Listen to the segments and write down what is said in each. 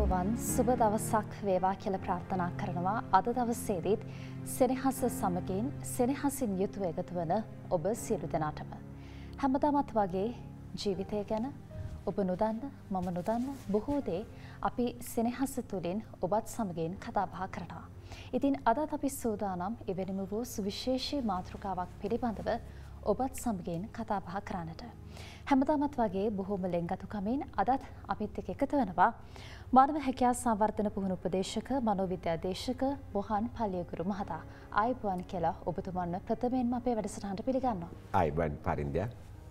සුබවන් සුබ දවසක් වේවා කියලා ප්‍රාර්ථනා කරනවා. අද දවසේදීත් සෙනෙහස සමගින් සෙනෙහසින් යුතුව එකතු වන ඔබ සියලු දෙනාටම හැමදාමත් වගේ ජීවිතය ගැන ඔබ නොදන්න මම නොදන්න බොහෝ දේ අපි සෙනෙහස තුළින් ඔබත් සමගින් කතා බහ කරනවා. ඉතින් අදත් අපි සූදානම් එවැනිම වූ සුවිශේෂී මාතෘකාවක් පිළිබඳව ඔබත් සමගින් කතා බහ කරන්නට. හැමදාමත් වගේ බොහෝම ලෙන්ගතුකමින් අදත් අපිත් එක්ක එකතු වෙනවා මානව හැකියාව සංවර්ධන පුහුණු උපදේශක මනෝවිද්‍යාදේශක මොහන් පල්ලියගුරු මහතා. ආයුබෝවන් කියලා ඔබතුමන්ව ප්‍රථමයෙන්ම අපේ වැඩසටහනට පිළිගන්නවා. ආයුබෝවන් පරින්දයා.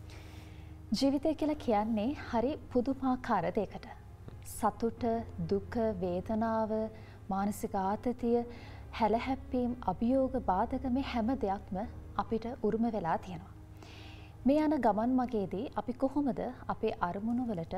ජීවිතය කියලා කියන්නේ හරි පුදුමාකාර දෙයකට. සතුට, දුක, වේදනාව, මානසික ආතතිය, හැලහැප්පීම්, අභියෝග, බාධක මේ හැම දෙයක්ම අපිට උරුම වෙලා තියෙනවා. මේ යන ගමන් මගේදී අපි කොහොමද අපේ අරමුණු වලට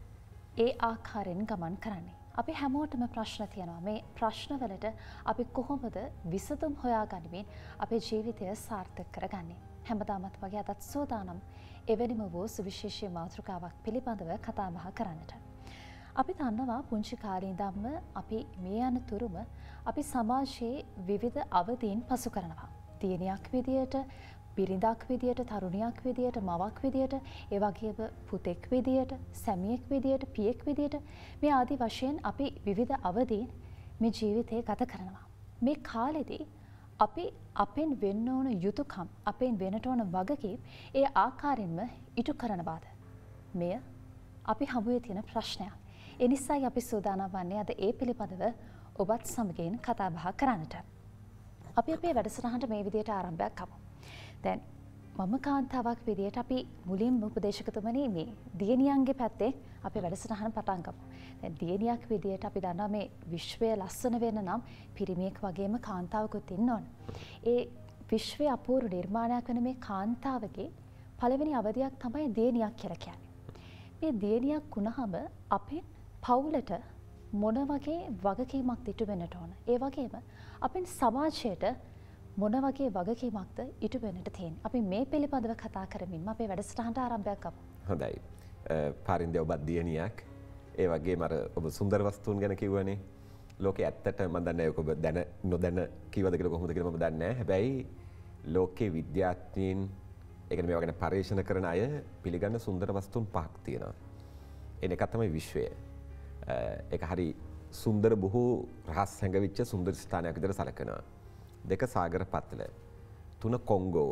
ඒ ආකාරයෙන් ගමන් කරන්නේ? අපි හැමෝටම ප්‍රශ්න තියෙනවා. මේ ප්‍රශ්න වලට අපි කොහොමද විසඳුම් හොයාගනිමින් අපේ ජීවිතය සාර්ථක කරගන්නේ? හැමදාමත් වගේ අදත් සෝදානම් එවැනිම වූ සුවිශේෂී මාතෘකාවක් පිළිබඳව කතා බහ කරන්නට. අපි දන්නවා පුංචි කාලේ ඉඳන්ම අපි මේ යන තුරුම අපි සමාජයේ විවිධ අවදීන් පසු කරනවා. දියණියක් විදියට, බිරිඳක් විදියට, තරුණියක් විදියට, මවක් විදියට, ඒ වගේම පුතෙක් විදියට, සැමියෙක් විදියට, පියෙක් විදියට මේ ආදි වශයෙන් අපි විවිධ අවදීන් මේ ජීවිතේ ගත කරනවා. මේ කාලෙදී අපි අපෙන් වෙන්න ඕන යුතුයකම්, අපෙන් වෙන්නට ඕන වගකීම් ඒ ආකාරයෙන්ම ඉටු කරනවාද? මෙය අපි හමුවේ තියෙන ප්‍රශ්නයක්. ඒ නිසායි අපි සූදානම් වන්නේ අද ඒ පිළිබඳව ඔබත් සමගින් කතා බහ කරන්නට. අපි අපේ වැඩසටහනට මේ විදියට ආරම්භයක් කරමු. දැන් මම කාන්තාවක් විදියට අපි මුලින්ම උපදේශකතුමනි මේ දියණියන්ගේ පැත්තේ අපේ වැඩසටහන පටන් ගමු. දැන් දියණියක් විදියට අපි දන්නවා මේ විශ්වය ලස්සන වෙන්න නම් පිරිමියෙක් වගේම කාන්තාවකුත් ඉන්න ඕන. ඒ විශ්වයේ අපූර්ව නිර්මාණයක් වෙන මේ කාන්තාවගේ පළවෙනි අවධියක් තමයි දියණියක් කියලා කියන්නේ. මේ දියණියක් වුණාම අපේ පවුලට මොන වගේ වගකීමක්ද ඉටු වෙන්නට ඕන? ඒ වගේම අපෙන් සමාජයට මොන වගේ වගකීමක්ද ඉටු වෙන්නට තියෙන්නේ? අපි මේ පිළිබඳව කතා කරමින් අපේ වැඩසටහනට ආරම්භයක් ගමු. හොඳයි. පාරින්දේ ඔබ දියණියක්. ඒ වගේම අර ඔබ සුන්දර වස්තුන් ගැන කිව්වනේ. ලෝකේ ඇත්තට මම දන්නේ ඔබ දැන නොදැන කිව්වද කියලා කොහොමද කියලා මම දන්නේ නැහැ. හැබැයි ලෝකේ විද්‍යාඥයින් ඒ කියන්නේ මේවා ගැන පරීක්ෂණ කරන අය පිළිගන්න සුන්දර වස්තුන් පහක් තියෙනවා. එන එක තමයි විශ්වය. ඒක හරි සුන්දර බොහෝ රහස් හැඟවිච්ච සුන්දර ස්ථානයක් විදිහට සැලකනවා. 2 සාගර පතල, 3 කොංගෝව,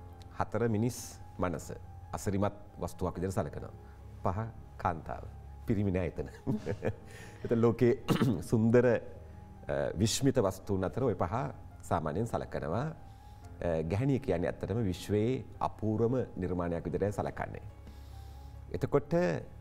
4 මිනිස් මනස අසරිමත් වස්තුවක් විදිහට සැලකනවා. 5 කාන්තාව. පිරිමි නෑ එතන. එතන ලෝකේ සුන්දර විශ්මිත වස්තුන් අතර ওই 5 සාමාන්‍යයෙන් සැලකනවා. ගැහණිය කියන්නේ ඇත්තටම විශ්වයේ අපූර්වම නිර්මාණයක් විදිහට සැලකන්නේ. එතකොට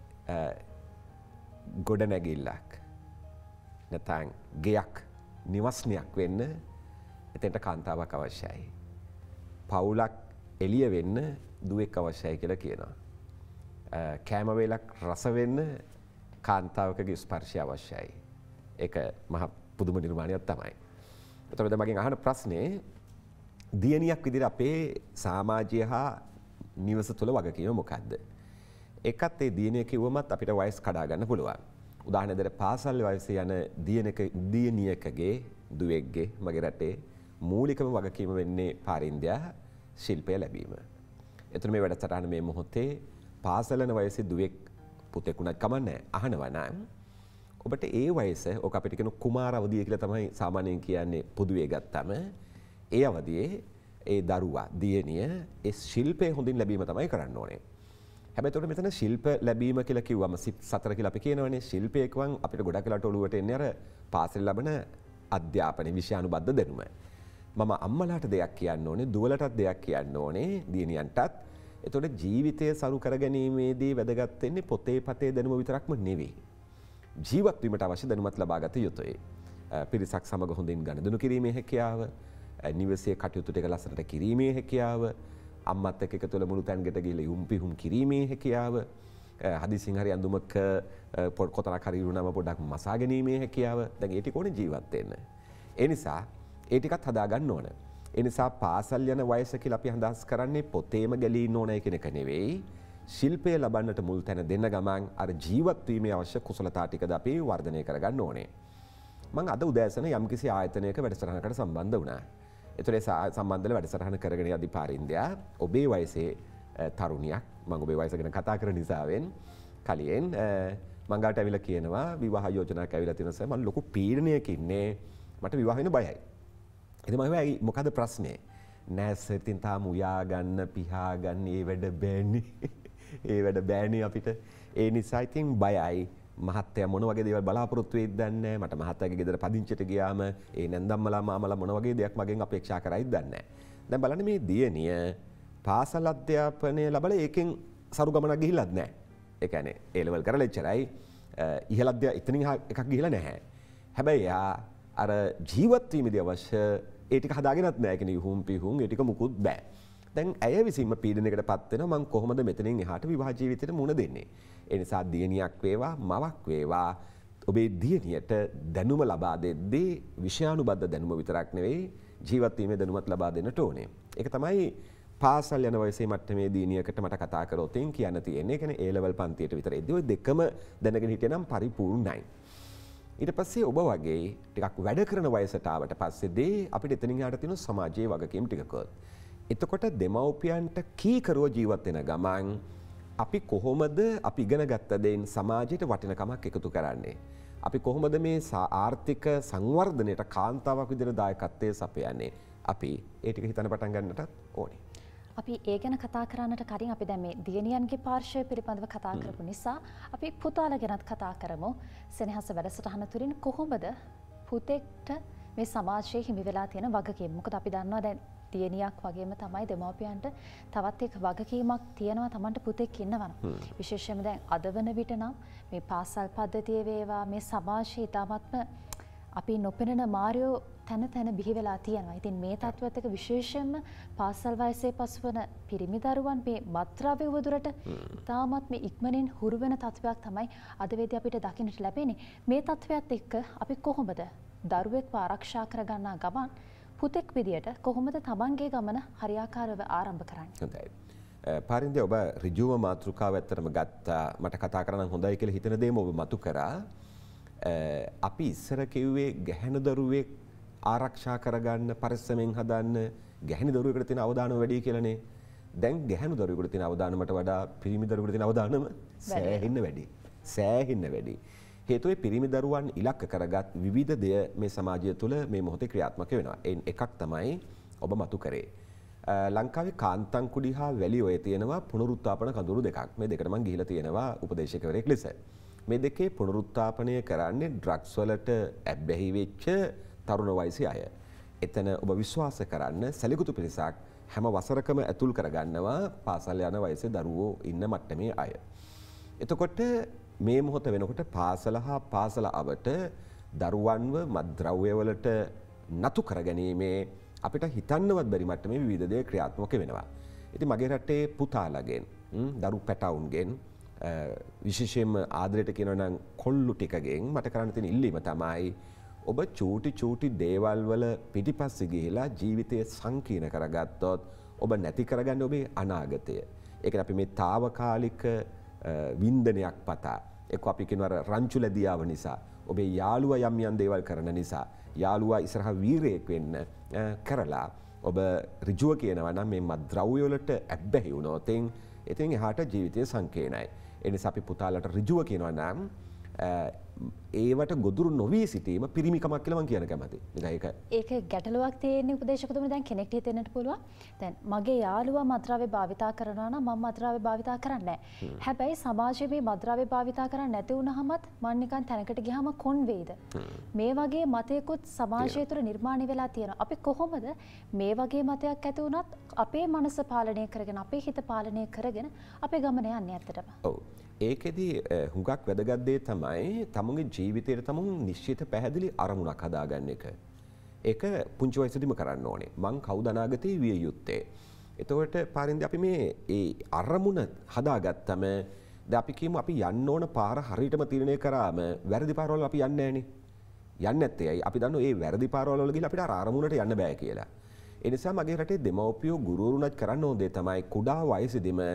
ගොඩනැගිල්ලක් නැත්නම් ගෙයක් නිවස්නයක් වෙන්න එතෙන්ට කාන්තාවක් අවශ්‍යයි. පවුලක් එළිය වෙන්න දුවෙක් අවශ්‍යයි කියලා කියනවා. කෑම වේලක් රස වෙන්න කාන්තාවකගේ ස්පර්ශය අවශ්‍යයි. ඒක මහ පුදුම නිර්මාණයක් තමයි. එතකොට මගෙන් අහන ප්‍රශ්නේ දියණියක් විදිහට අපේ සමාජය හා නිවස තුළ වගකීම මොකක්ද? එකත් ඒ දියණිය කිව්වමත් අපිට වයස් කඩා ගන්න පුළුවන්. උදාහරණයක් පාසල් වයසේ යන දියණියකගේ දුවෙක්ගේ මගේ රටේ මූලිකම වගකීම වෙන්නේ පාරින්දයා ශිල්පය ලැබීම. එතන මේ වැඩසටහන මේ මොහොතේ පාසල් යන වයසේ දුවෙක් පුතෙක් උනත් කමන්නේ අහනවා නම් ඔබට ඒ වයස ඔක අපිට කියන කුමාර අවදිය කියලා තමයි සාමාන්‍යයෙන් කියන්නේ පොදුවේ ගත්තම ඒ අවදියේ ඒ දරුවා දියණිය ඒ ශිල්පය හොඳින් ලැබීම තමයි කරන්න ඕනේ. හැබැයි එතකොට මෙතන ශිල්ප ලැබීම කියලා කිව්වම සතර කියලා අපි කියනවනේ ශිල්පය කියවන් අපිට ගොඩක් වෙලාට ඔළුවට එන්නේ අර පාසල් ලැබෙන අධ්‍යාපන විෂයානුබද්ධ දැනුම. මම අම්මලාට දෙයක් කියන්න ඕනේ, දුවලටත් දෙයක් කියන්න ඕනේ, දියණියන්ටත්. එතකොට ජීවිතය සරු කරගැනීමේදී වැදගත් වෙන්නේ පොතේ පතේ දැනුම විතරක්ම නෙවෙයි. ජීවත් වීමට අවශ්‍ය දැනුමත් ලබා ගත යුතුයි. පිරිසක් සමග හොඳින් ගනුදෙනු කිරීමේ හැකියාව, නිවසේ කටයුතු ටික ලස්සනට කිරීමේ හැකියාව, අම්මත් එක්ක එකතු වෙලා මුළු තැන්කට ගිහලා යුම්පිහුම් කිරීමේ හැකියාව, හදිසින් හරි අඳුමක කොතනක් හරි ඉරුණාම පොඩ්ඩක් මසා ගැනීමේ හැකියාව. දැන් ඒ ටික ඕනේ ජීවත් වෙන්න. ඒ නිසා ඒ ටිකත් හදා ගන්න ඕන. ඒ නිසා පාසල් යන වයස කියලා අපි අදහස් කරන්නේ පොතේම ගැලී ඉන්න ඕනයි කියන එක නෙවෙයි. ශිල්පය ලබන්නට මුල් තැන දෙන්න ගමන් අර ජීවත් වීමේ අවශ්‍ය කුසලතා ටිකද අපි වර්ධනය කරගන්න ඕනේ. මම අද උදෑසන යම්කිසි ආයතනයක වැඩසටහනකට සම්බන්ධ වුණා. ඒතරේ සම්බන්ධව වැඩසටහන කරගෙන යද්දී පාරින්දයා ඔබේ වයසේ තරුණියක් මම ඔබේ වයස ගැන කතා කරන නිසාවෙන් කලියෙන් මං ගාට ඇවිල්ලා කියනවා විවාහ යෝජනාවක් ඇවිල්ලා තියෙන නිසා මම ලොකු පීඩනයක ඉන්නේ මට විවාහ වෙන්න බයයි. ඉතින් මම හිතුවා මොකද ප්‍රශ්නේ? නෑ සර් ඉතින් තාම උයා ගන්න පිහා ගන්න ඒ වැඩ බෑනේ. ඒ වැඩ බෑනේ අපිට. ඒ නිසා ඉතින් බයයි. මහත්තයා මොන වගේ දේවල් බලාපොරොත්තු වෙයිද දන්නේ නැහැ. මට මහත්තයාගේ ගෙදර පදිංචිට ගියාම ඒ නැන්දම්මලා මාමලා මොන වගේ දෙයක් මගෙන් අපේක්ෂා කරයිද දන්නේ නැහැ. දැන් බලන්න මේ දියණිය පාසල් අධ්‍යාපනය ලැබලා ඒකෙන් සරු ගමනක් ගිහිල්ලත් නැහැ. ඒ කියන්නේ ඒ ලෙවල් කරලා එච්චරයි. ඉහළ එතනින් එකක් ගිහිල්ලා නැහැ. හැබැයි අර ජීවත් වීමේදී අවශ්‍ය ඒ ටික හදාගෙනත් නැහැ. ඒ කියන්නේ යුහුම් පිහුම් ඒ ටික මුකුත් බෑ. දැන් ඇය විසින්ම පීඩනයකට පත් වෙනවා මම කොහොමද මෙතනින් එහාට විවාහ ජීවිතේට මුහුණ දෙන්නේ. ඒ නිසා දියණියක් වේවා මවක් වේවා ඔබේ දියණියට දැනුම ලබා දෙද්දී විෂයානුබද්ධ දැනුම විතරක් නෙවෙයි ජීවත් වීමේ දැනුමත් ලබා දෙන්නට ඕනේ. ඒක තමයි පාසල් යන වයසේ මට්ටමේ දියණියකට මට කතා කරොතින් කියන්න තියෙන්නේ. ඒ කියන්නේ A level පන්තියට විතර එද්දී ඔය දෙකම දැනගෙන හිටියනම් පරිපූර්ණයි. ඊට පස්සේ ඔබ වගේ ටිකක් වැඩ කරන වයසට ආවට පස්සේදී අපිට එතනින් යට තියෙන සමාජයේ වගකීම් ටිකකුත්. එතකොට දෙමව්පියන්ට කීකරුව ජීවත් වෙන ගමන් අපි කොහොමද අපි ඉගෙන ගත්ත දෙයින් සමාජයට වටිනකමක් එකතු කරන්නේ? අපි කොහොමද මේ ආර්ථික සංවර්ධනයට කාන්තාවක් විදිහට දායකත්වයේ සපයන්නේ? අපි ඒ ටික හිතන්න පටන් ගන්නටත් ඕනේ. අපි ඒ ගැන කතා කරන්නට කලින් අපි දැන් මේ දියණියන්ගේ පාර්ශ්වය පිළිබඳව කතා කරපු නිසා අපි පුතාලා ගැනත් කතා කරමු. සෙනෙහස වැඩසටහන තුලින් කොහොමද පුතෙක්ට මේ සමාජයේ හිමි වෙලා තියෙන වගකීම? මොකද අපි දන්නවා දැන් දියණියක් වගේම තමයි දෙමව්පියන්ට තවත් එක් වගකීමක් තියෙනවා Tamanට පුතෙක් ඉන්නවනම්. විශේෂයෙන්ම දැන් අද වන විට නම් මේ පාසල් පද්ධතිය වේවා මේ සමාජයේ ඉතාමත්ම අපි නොපෙනෙන මාර්යෝ තැන තැන බිහි වෙලා තියෙනවා. ඉතින් මේ තත්ත්වයට එක විශේෂයෙන්ම පාසල් වයසේ පසුවන පිරිමි දරුවන් මේ මත්ද්‍රව්‍ය උවදුරට ඉතාමත් මේ ඉක්මනින් හුරු වෙන තත්ත්වයක් තමයි අද වේදී අපිට දකින්නට ලැබෙන්නේ. මේ තත්ත්වයට එක්ක අපි කොහොමද දරුවෙක්ව ආරක්ෂා කරගන්නා ගමන් පුතෙක් විදියට කොහොමද තමන්ගේ ගමන හරියාකාරව ආරම්භ කරන්නේ? හොඳයි. පාරින්දේ ඔබ ඍජුව මාතෘකාව ඇත්තටම ගත්තා. මට කතා කරන්න හොඳයි කියලා හිතන දේම ඔබ මතු කරා. අපි ඉස්සර කිව්වේ ගැහැණු දරුවෙක් ආරක්ෂා කරගන්න පරිස්සමෙන් හදන්න ගැහැණු දරුවෙකුට තියෙන අවදානම වැඩි කියලානේ. දැන් ගැහැණු දරුවෙකුට තියෙන අවදානමට වඩා පිරිමි දරුවෙකුට තියෙන අවදානම සෑහෙන්න වැඩි. සෑහෙන්න වැඩි. හේතුවේ පිරිමි දරුවන් ඉලක්ක කරගත් විවිධ දෙය මේ සමාජය තුළ මේ මොහොතේ ක්‍රියාත්මක වෙනවා. එයින් එකක් තමයි ඔබ මතු කරේ. ලංකාවේ කාන්තන් කුඩි හා වැලි ඔය තියෙනවා පුනරුත්ථාපන කඳවුරු දෙකක්. මේ දෙකට මම ගිහිලා තියෙනවා උපදේශකවරයෙක් ලෙස. මේ දෙකේ පුනරුත්ථාපනය කරන්නේ ඩ්‍රග්ස් වලට ඇබ්බැහි වෙච්ච තරුණ වයසේ අය. එතන ඔබ විශ්වාස කරන්න සැලකුතු පිරිසක් හැම වසරකම ඇතුල් කරගන්නවා පාසල් යන වයසේ දරුවෝ ඉන්න මට්ටමේ අය. එතකොට මේ මොහොත වෙනකොට පාසල හා පාසල අවට දරුවන්ව මත්ද්‍රව්‍ය වලට නතු කරගැනීමේ අපිට හිතන්නවත් බැරි මට්ටමේ විවිධ දේ ක්‍රියාත්මක වෙනවා. ඉතින් මගේ රටේ පුතාලගෙන් දරු පැටවුන්ගෙන් විශේෂයෙන්ම ආදරයට කියනවා නම් කොල්ලු ටිකගෙන් මට කරන්න තියෙන ඉල්ලීම තමයි ඔබ චූටි දේවල් වල පිටිපස්සේ ගිහිලා ජීවිතය සංකීර්ණ කරගත්තොත් ඔබ නැති කරගන්නේ ඔබේ අනාගතය. ඒක අපි මේ తాවකාලික වින්දනයක් පතා එක්ක අපි කියනවා රංචු ලැබියාව නිසා ඔබේ යාළුවා යම් දේවල් කරන නිසා යාළුවා ඉස්සරහා වීරයෙක් වෙන්න කරලා ඔබ ඍජුව කියනවා නම් මේ මත්ද්‍රව්‍ය වලට ඇබ්බැහි වුණොත් එතින් එහාට ජීවිතය සංකීර්ණයි. ඒ නිසා අපි පුතාලට ඍජුව කියනවා නම් ඒවට ගොදුරු නොවී සිටීම පිරිමිකමක් කියලා මම කියන කැමතියි. ඒක ගැටලුවක් තියෙන උපදේශකතුමනි දැන් කෙනෙක්ට හිතෙන්නට පුළුවන්. දැන් මගේ යාළුවා මත්ද්‍රව්‍ය භාවිතා කරනවා නම් මම මත්ද්‍රව්‍ය භාවිතා කරන්නේ නැහැ. හැබැයි සමාජයේ මේ මත්ද්‍රව්‍ය භාවිතා කරන්නේ නැති වුණාමත් මම නිකන් තැනකට ගියාම කොන් වේද? මේ වගේ මතයකුත් සමාජය තුළ නිර්මාණය වෙලා තියෙනවා. අපි කොහොමද මේ වගේ මතයක් ඇති වුණත් අපේ මනස පාලනය කරගෙන අපේ හිත පාලනය කරගෙන අපේ ගමන යන්නේ ඇත්තටම. ඔව්. ඒකෙදී හුඟක් වැදගත් දේ තමයි තමුන්ගේ ජීවිතයට තමුන් නිශ්චිත පැහැදිලි අරමුණක් හදාගන්න එක. ඒක පුංචි වයසේදීම කරන්න ඕනේ. මං කවුද අනාගතේ විය යුත්තේ. එතකොට පාරින්ද අපි මේ ඒ අරමුණ හදාගත්තම දැන් අපි කියමු අපි යන්න ඕන පාර හරියටම තීරණය කරාම වැරදි පාරවල අපි යන්නේ නැහනේ. යන්නේ නැත්තේ ඇයි? අපි දන්නවා මේ වැරදි පාරවල වල ගිහලා අපිට අර අරමුණට යන්න බෑ කියලා. ඒ නිසා මගේ රටේ දෙමව්පියෝ ගුරුවරුණත් කරන්න ඕන දේ තමයි කුඩා වයසේදීම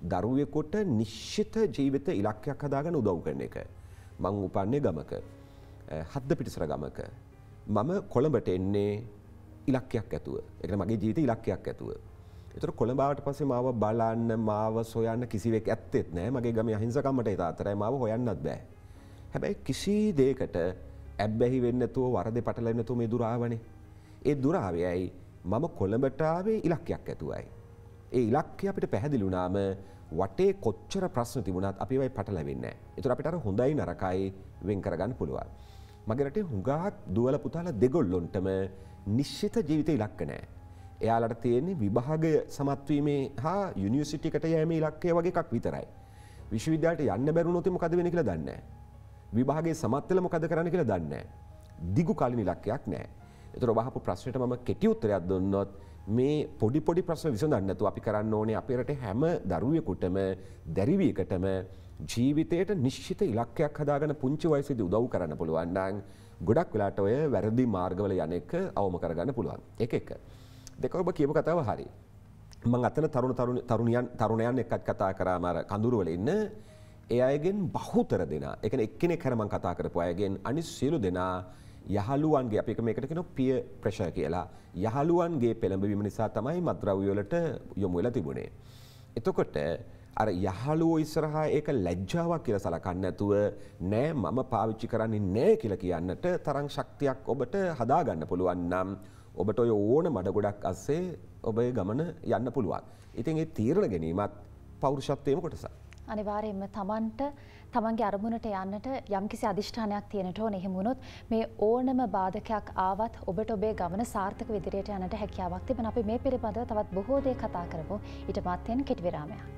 දරුවෙකුට නිශ්චිත ජීවිත ඉලක්කයක් හදාගන්න උදව් කරන එක. මං උපන්නේ ගමක. හද්ද පිටිසර ගමක. මම කොළඹට එන්නේ ඉලක්කයක් ඇතුව. ඒ කියන්නේ මගේ ජීවිතේ ඉලක්කයක් ඇතුව. ඒතර කොළඹ ආවට පස්සේ මාව බලන්න, මාව සොයන්න කිසිවෙක් ඇත්තෙත් නැහැ. මගේ ගමේ අහිංසකම්මට ඒ තාත්තරයි මාව හොයන්නත් බෑ. හැබැයි කිසි දෙයකට ඇබ්බැහි වෙන්නේ නැතුව වරදේ පටලෙන්නේ නැතුව මේ දුර ආවනේ. ඒ දුර ආවේ ඇයි? මම කොළඹට ආවේ ඉලක්කයක් ඇතුවයි. ඒ ඉලක්කය අපිට පැහැදිලි වුණාම වටේ කොච්චර ප්‍රශ්න තිබුණත් අපි ඒවයි පටලැවෙන්නේ නැහැ. ඒතර අපිට අර හොඳයි නරකයි වෙන් කරගන්න පුළුවන්. මගේ රටේ හුඟක් දුවල පුතාලා දෙගොල්ලොන්ටම නිශ්චිත ජීවිත ඉලක්ක නැහැ. එයාලට තියෙන්නේ විභාගය සමත් වීමේ හා යුනිවර්සිටි එකට යෑමේ ඉලක්කය වගේ එකක් විතරයි. විශ්වවිද්‍යාලයට යන්න බැරුණොත් මොකද වෙන්නේ කියලා දන්නේ නැහැ. විභාගයේ සමත් වෙලා මොකද කරන්න කියලා දන්නේ නැහැ. දිගු කාලින ඉලක්කයක් නැහැ. ඒතර ඔබ අහපු ප්‍රශ්නෙට මම කෙටි උත්තරයක් දුන්නොත් මේ පොඩි ප්‍රශ්න විසඳන්න නැතුව අපි කරන්න ඕනේ අපේ රටේ හැම දරුවෙකුටම දැරිවියකටම ජීවිතයට නිශ්චිත ඉලක්කයක් හදාගෙන පුංචි වයසේදී උදව් කරන්න පුළුවන් නම් ගොඩක් වෙලාට ඔය වැරදි මාර්ගවල යන එක අවම කරගන්න පුළුවන්. ඒක එක. දෙක ඔබ කියපු කතාව හරි. මම අතන තරුණයන් එක්කත් කතා කරාම අර කඳුරු වල ඉන්න ඒ අයගෙන් බහුතර දෙනා, ඒ කියන්නේ එක්කෙනෙක් හැර මම කතා කරපු අයගෙන් අනිත් සියලු දෙනා යහළුවන්ගේ අපි මේකට කියනවා පියර් ප්‍රෙෂර් කියලා. යහළුවන්ගේ පෙළඹවීම නිසා තමයි මත්ද්‍රව්‍ය වලට යොමු වෙලා තිබුණේ. එතකොට අර යහළුවෝ ඉස්සරහා ඒක ලැජ්ජාවක් කියලා සලකන්නේ නැතුව නෑ මම පාවිච්චි කරන්නේ නෑ කියලා කියන්නට තරම් ශක්තියක් ඔබට හදාගන්න පුළුවන් නම් ඔබට ඔය ඕන මඩ ගොඩක් අස්සේ ඔබේ ගමන යන්න පුළුවන්. ඉතින් ඒ තීරණ ගැනීමත් පෞරුෂත්වයේම කොටසක්. අනිවාර්යයෙන්ම තමන්ගේ අරමුණට යන්නට යම්කිසි අදිෂ්ඨානයක් තියෙනට ඕන. එහෙම වුණොත් මේ ඕනම බාධකයක් ආවත් ඔබට ඔබේ ගමන සාර්ථක විදිහට යන්නට හැකියාවක් තිබෙන. අපි මේ පිළිබඳව තවත් බොහෝ දේ කතා කරමු. ඊට පස්සේ කෙටි විරාමයක්.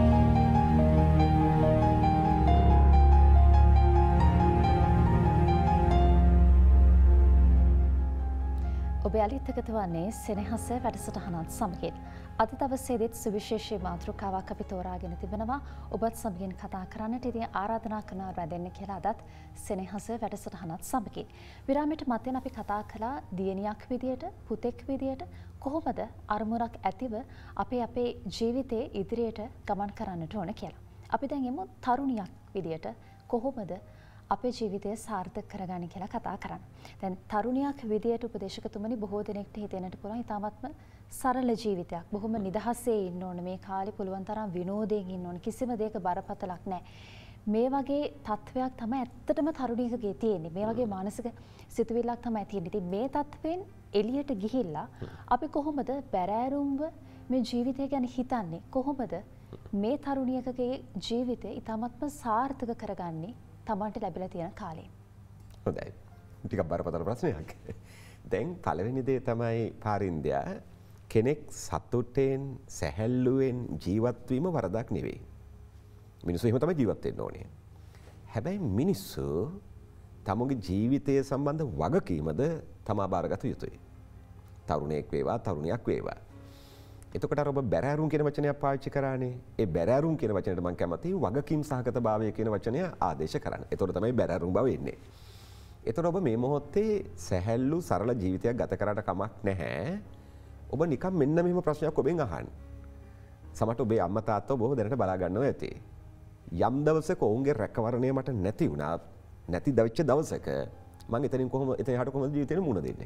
ඔබ යළිත් එකතු වන්නේ සෙනෙහස වැඩසටහනත් සමගින්. අද දවසේදීත් සුවිශේෂී මාතෘකාවක් අපි තෝරාගෙන තිබෙනවා. ඔබත් සමගින් කතා කරන්නට ඉතින් ආරාධනා කරනවා රැඳෙන්න කියලා අදත් සෙනෙහස වැඩසටහනත් සමගින්. විරාමයට මතෙන් අපි කතා කළා දියණියක් විදියට, පුතෙක් විදියට කොහොමද අරමුණක් ඇතිව අපේ ජීවිතයේ ඉදිරියට ගමන් කරන්නට ඕන කියලා. අපි දැන් එමු තරුණියක් විදියට කොහොමද අපේ ජීවිතය සාර්ථක කරගන්න කියලා කතා කරන්න. දැන් තරුණියක් විදියට උපදේශකතුමනි බොහෝ දෙනෙක්ට හිතෙන්නට පුළුවන් ඉතාමත්ම සරල ජීවිතයක්. බොහොම නිදහසේ ඉන්න ඕන. මේ කාලේ පුළුවන් තරම් විනෝදයෙන් ඉන්න ඕන. කිසිම දෙයක බරපතලක් නැහැ. මේ වගේ තත්වයක් තමයි ඇත්තටම තරුණියකගේ තියෙන්නේ. මේ වගේ මානසික සිතුවිල්ලක් තමයි තියෙන්නේ. ඉතින් මේ තත්වෙන් එළියට ගිහිල්ලා අපි කොහොමද බැරෑරුම්ව මේ ජීවිතය ගැන හිතන්නේ? කොහොමද මේ තරුණියකගේ ජීවිතය ඉතාමත්ම සාර්ථක කරගන්නේ? තමන්ට ලැබිලා තියෙන කාලේ. හොඳයි. ටිකක් බරපතල ප්‍රශ්නයක්. දැන් පළවෙනි දේ තමයි පාරින්දයා කෙනෙක් සතුටෙන් සැහැල්ලුවෙන් ජීවත් වීම වරදක් නෙවෙයි. මිනිස්සු එහෙම තමයි ජීවත් වෙන්න ඕනේ. හැබැයි මිනිස්සු තමුගේ ජීවිතය සම්බන්ධ වගකීමද තමා බාරගත යුතුයි. තරුණයෙක් වේවා තරුණියක් වේවා. එතකොට අර ඔබ බැරෑරුම් කියන වචනයක් පාවිච්චි කරානේ. ඒ බැරෑරුම් කියන වචනයට මම කැමතියි වගකීම් සහගත භාවය කියන වචනය ආදේශ කරන්න. එතකොට තමයි බැරෑරුම් බව එන්නේ. එතකොට ඔබ මේ මොහොතේ සැහැල්ලු සරල ජීවිතයක් ගත කරාට කමක් නැහැ. ඔබ නිකන් මෙන්න මෙහෙම ප්‍රශ්නයක් ඔබෙන් අහන්න. සමහරට ඔබේ අම්මා තාත්තා ඔබව දැනට බලා ගන්නවා ඇති. යම් දවසක ඔවුන්ගේ රැකවරණය මට නැති වුණා. නැති දවිච්ච දවසක මම එතනින් එතන යහට කොහොමද ජීවිතේට මුණ දෙන්නේ?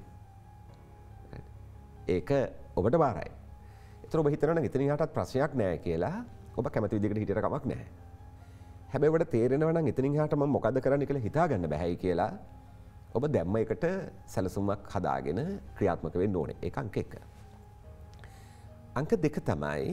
ඒක ඔබට බාරයි. ඒතර ඔබ හිතනවා නම් එතනින් යහටත් ප්‍රශ්නයක් නැහැ කියලා ඔබ කැමති විදිහකට හිටියට කමක් නැහැ. හැබැයි ඔබට තේරෙනවා නම් එතනින් යහට මම මොකද කරන්න කියලා හිතා ගන්න බෑයි කියලා ඔබ දැම්ම එකට සැලසුමක් හදාගෙන ක්‍රියාත්මක වෙන්න ඕනේ. ඒක අංක 1. අංක 2 තමයි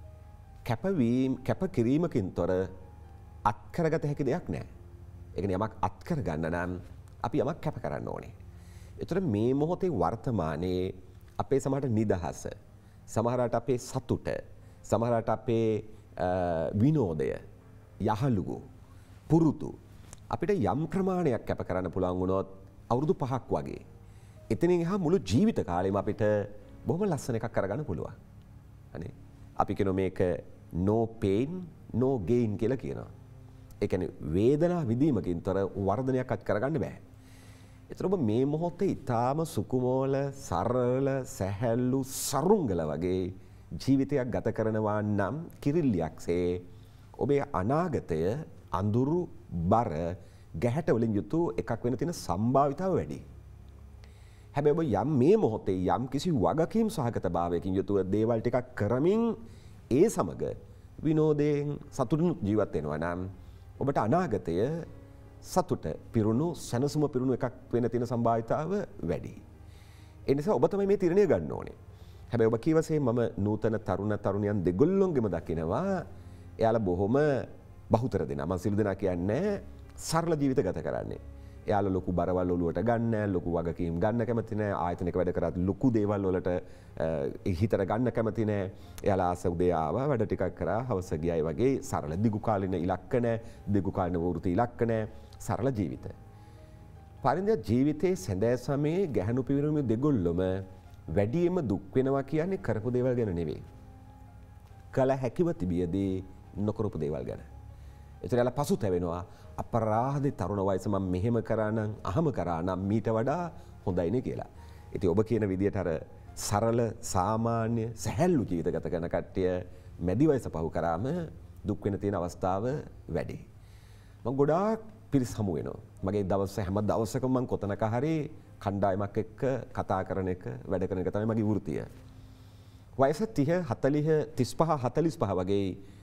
කැප කිරීමකින් තොර අත් කරගත හැකි දෙයක් නැහැ. ඒ කියන්නේ යමක් අත් කරගන්න නම් අපි යමක් කැප කරන්න ඕනේ. ඒතර මේ මොහොතේ වර්තමානයේ අපේ සමහරට නිදහස, සමහරට අපේ සතුට, සමහරට අපේ විනෝදය, යහළුගු, පුරුදු අපිට යම් ප්‍රමාණයක් කැප කරන්න පුළුවන් වුණොත් අවුරුදු 5ක් වගේ එතනින් එහා මුළු ජීවිත කාලෙම අපිට බොහොම ලස්සන එකක් කරගන්න පුළුවන්. අනේ අපි කියන මේක no pain no gain කියලා කියනවා. ඒ කියන්නේ වේදනා විඳීමකින් තොර වර්ධනයක් අත් කරගන්න බෑ. ඒතර ඔබ මේ මොහොතේ ඊටාම සුකුමෝල, සරල, සැහැල්ලු, සරුංගල වගේ ජීවිතයක් ගත කරනවා නම් කිරිල්ලියක්සේ ඔබේ අනාගතය අඳුරු බර ගැහැට වලින් යුතු එකක් වෙන තියෙන සම්භාවිතාව වැඩි. හැබැයි ඔබ යම් මේ මොහොතේ යම් කිසි වගකීම් සහගත භාවයකින් යුතුව දේවල් ටිකක් කරමින් ඒ සමග විනෝදයෙන් සතුටින් ජීවත් වෙනවා නම් ඔබට අනාගතය සතුට පිරුණු සැනසුම පිරුණු එකක් වෙන තියෙන සම්භාවිතාව වැඩි. ඒ නිසා ඔබ තමයි මේ තීරණය ගන්න ඕනේ. හැබැයි ඔබ කීවසේ මම නූතන තරුණ තරුණියන් දෙගොල්ලොන්ගෙම දකිනවා එයාලා බොහොම බහුතර දෙනා. මම සිළු දෙනා කියන්නේ සරල ජීවිත ගත කරන්නේ. එයාලා ලොකු බරවල් ඔලුවට ගන්න, ලොකු වගකීම් ගන්න කැමති නැහැ. ආයතනයක වැඩ කරත් ලොකු දේවල් වලට හිතට ගන්න කැමති නැහැ. එයාලා ආස උදේ ආවා, වැඩ ටිකක් කරා, හවස ගියයි වගේ සරල දිගු කාලින ඉලක්ක නැහැ, දිගු කාලින වෘත්ති ඉලක්ක නැහැ, සරල ජීවිත. පරිණත ජීවිතයේ සැඳෑ සමයේ ගැහණු පිරිමි දෙගොල්ලොම වැඩියෙන්ම දුක් වෙනවා කියන්නේ කරපු දේවල් ගැන නෙවෙයි. කල හැකිව තිබියදී නොකරපු දේවල් ගැන. ඒතර යාලා පසුතැවෙනවා. අපරාධේ තරුණ වයස මම මෙහෙම කරා නම් අහම කරා නම් මීට වඩා හොඳයිනේ කියලා. ඉතින් ඔබ කියන විදිහට අර සරල සාමාන්‍ය සැහැල්ලු ජීවිත ගත කරන කට්ටිය මැදි වයස පහු කරාම දුක් වෙන තියෙන අවස්ථාව වැඩි. මම ගොඩාක් පිරිස් හමු වෙනවා. මගේ දවස් හැම දවසකම මම කොතනක හරි කණ්ඩායමක් එක්ක කතා කරන එක වැඩ කරන එක තමයි මගේ වෘත්තිය. වයස 30 40 35 45 වගේ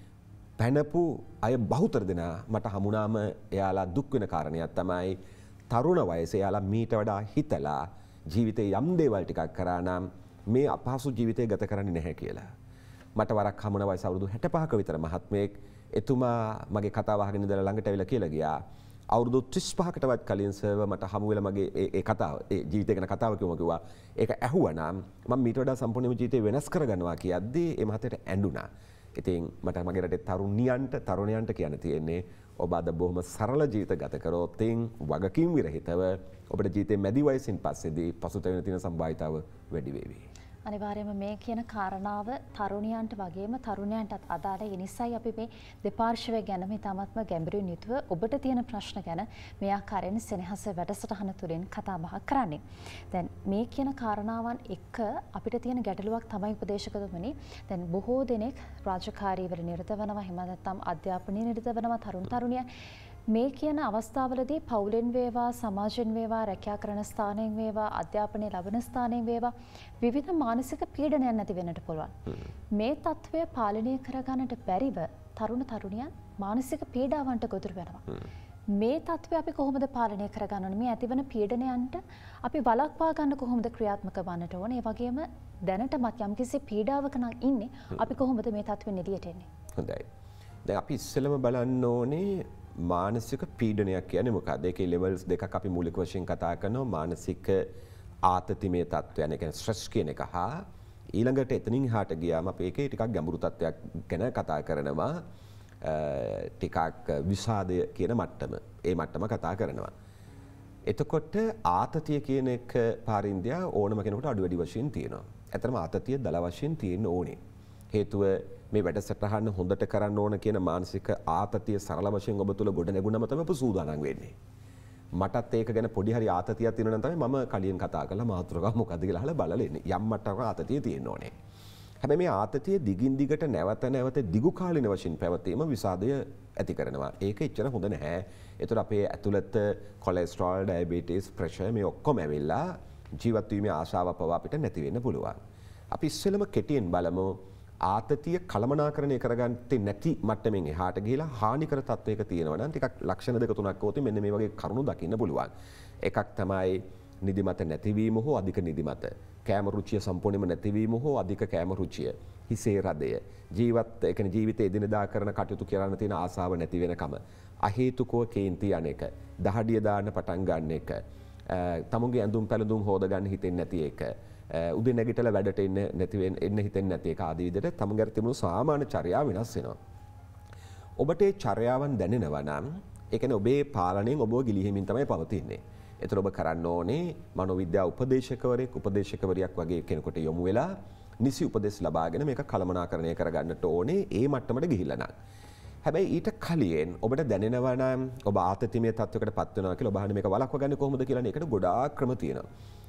පැනපු අය බහුතර දෙනා මට හමුනාම එයාලා දුක් වෙන කාරණයක් තමයි තරුණ වයසේ එයාලා මීට වඩා හිතලා ජීවිතේ යම් දේවල් ටිකක් කරා නම් මේ අපහසු ජීවිතය ගත කරන්නේ නැහැ කියලා. මට වරක් හමුන වයස අවුරුදු 65ක විතර මහත්මයෙක් එතුමා මගේ කතාව අහගෙන ඉඳලා ළඟට ඇවිල්ලා කියලා ගියා. අවුරුදු 35කටවත් කලින් සර්ව මට හමු වෙලා මගේ ඒ කතාව ඒ ජීවිතය ගැන කතාව කිව්වා. ඒක ඇහුවනම් මම මීට වඩා සම්පූර්ණයෙන්ම ජීවිතේ වෙනස් කරගන්නවා කියද්දී ඒ මහත්තයට ඇඬුණා. ඉතින් මට මගේ රටේ තරුණයන්ට කියන්න තියෙන්නේ ඔබ අද බොහොම සරල ජීවිත ගත කරොත් වගකීම් විරහිතව ඔබට ජීවිතේ මැදි වයසින් පස්සේදී පසුතැවෙන තියෙන සම්භාවිතාව වැඩි වේවි. අනිවාර්යයෙන්ම මේ කියන කාරණාව තරුණයන්ට වගේම තරුණයන්ටත් අදාළ ඒ නිසායි අපි මේ දෙපාර්ශ්වය ගැන මේ තමත්ම ගැඹුරින් යුතුව ඔබට තියෙන ප්‍රශ්න ගැන මේ ආකාරයෙන් සෙනෙහස වැඩසටහන තුළින් කතා බහ කරන්නේ. දැන් මේ කියන කාරණාවන් එක්ක අපිට තියෙන ගැටලුවක් තමයි උපදේශකතුමනි. දැන් බොහෝ දෙනෙක් රාජකාරීවල නිරත වෙනවා, එහෙම නැත්නම් අධ්‍යාපනයේ නිරත වෙනවා තරුණ තරුණියන්. මේ කියන අවස්ථාවලදී පවුලෙන් වේවා, සමාජෙන් වේවා, රැකියා කරන ස්ථානයෙන් වේවා, අධ්‍යාපනයේ ලබන ස්ථානයෙන් වේවා විවිධ මානසික පීඩනයන් නැති වෙන්නට පුළුවන්. මේ తත්වය පාලනය කරගන්නට බැරිව තරුණ තරුණියන් මානසික පීඩාවන්ට ගොදුරු වෙනවා. මේ తත්වය අපි කොහොමද පාලනය කරගන්න ඕනේ? මේ ඇතිවන පීඩනයන්ට අපි වළක්වා ගන්න කොහොමද ක්‍රියාත්මක වන්නට ඕනේ? ඒ වගේම දැනටමත් යම්කිසි පීඩාවක නම් ඉන්නේ අපි කොහොමද මේ తත්වෙන් එළියට එන්නේ? හොඳයි. දැන් අපි ඉස්සෙල්ලම බලන්න ඕනේ මානසික පීඩනයක් කියන්නේ මොකක්ද? ඒකේ ලෙවල්ස් දෙකක් අපි මූලික වශයෙන් කතා කරනවා. මානසික ආතතිමය තත්ත්වයන්, ඒ කියන්නේ ස්ට්‍රෙස් කියන එක හා ඊළඟට එතනින් එහාට ගියාම අපි ඒකේ ටිකක් ගැඹුරු තත්ත්වයක් ගැන කතා කරනවා. ටිකක් විෂාදය කියන මට්ටම. ඒ මට්ටම කතා කරනවා. එතකොට ආතතිය කියන එක පාරින්දියා ඕනම කෙනෙකුට අඩු වැඩි වශයෙන් තියෙනවා. ඇත්තටම ආතතිය දල වශයෙන් තියෙන්න ඕනේ. හේතුව මේ වැඩසටහන හොඳට කරන්න ඕන කියන මානසික ආතතිය සරල වශයෙන් ඔබ තුල ගොඩ නැගුණම තමයි ඔබ සූදානම් වෙන්නේ. මටත් ඒක ගැන පොඩි හරි ආතතියක් තියෙනවා නම් තමයි මම කලින් කතා කරලා මාතෘකාව මොකද්ද කියලා අහලා බලලා ඉන්නේ. යම් මට්ටමක ආතතිය තියෙන්න ඕනේ. හැබැයි මේ ආතතිය දිගින් දිගට නැවත දිගු කාලින වශයෙන් පැවතීම විසාදය ඇති කරනවා. ඒක එච්චර හොඳ නැහැ. ඒතර අපේ ඇතුළත කොලෙස්ටරෝල්, ඩයබටිස්, ප්‍රෙෂර් මේ ඔක්කොම ඇවිල්ලා ජීවත් වීමේ ආශාව පවා අපිට නැති වෙන්න පුළුවන්. අපි ඉස්සෙල්ලම කෙටියෙන් බලමු ආතතිය කළමනාකරණය කරගත්තේ නැති මට්ටමින් එහාට ගිහිලා හානිකර තත්වයක තියෙනවා නම් ටිකක් ලක්ෂණ දෙක තුනක් ඕති මෙන්න මේ වගේ කරුණු දකින්න පුළුවන්. එකක් තමයි නිදිමත නැතිවීම හෝ අධික නිදිමත. කෑම රුචිය සම්පූර්ණයෙන්ම නැතිවීම හෝ අධික කෑම රුචිය. හිසේ රදය. ඒ කියන්නේ ජීවිතයේ එදිනෙදා කරන කටයුතු කරන්න තියෙන ආසාව නැති වෙනකම. අහේතුකව කේන්ති අනේක. දහඩිය දාන්න පටන් ගන්න එක. තමුන්ගේ ඇඳුම් පැළඳුම් හොද ගන්න හිතෙන්නේ නැති එක. උදේ නැගිටලා වැඩට එන්න හිතෙන්නේ නැති එක ආදී විදිහට තමුන්ගේ තිබුණු සාමාන්‍ය චර්යාව වෙනස් වෙනවා. ඔබට ඒ චර්යාවන් දැනෙනවා නම් ඒ කියන්නේ ඔබේ පාලනයෙන් ඔබව ගිලිහෙමින් තමයි පවතින්නේ. ඒතර ඔබ කරන්න ඕනේ මනෝවිද්‍යා උපදේශකවරියක් වගේ කෙනෙකුට යොමු වෙලා නිසි උපදෙස් ලබාගෙන මේක කළමනාකරණය කරගන්නට ඕනේ ඒ මට්ටමට ගිහිල්ලා නම්. හැබැයි ඊට කලින් ඔබට දැනෙනවා නම් ඔබ ආතතිමය තත්වයකට පත් වෙනවා කියලා ඔබ අහන්නේ මේක වළක්වා ගන්න කොහොමද කියලා නේ. ඒකට ගොඩාක් ක්‍රම තියෙනවා.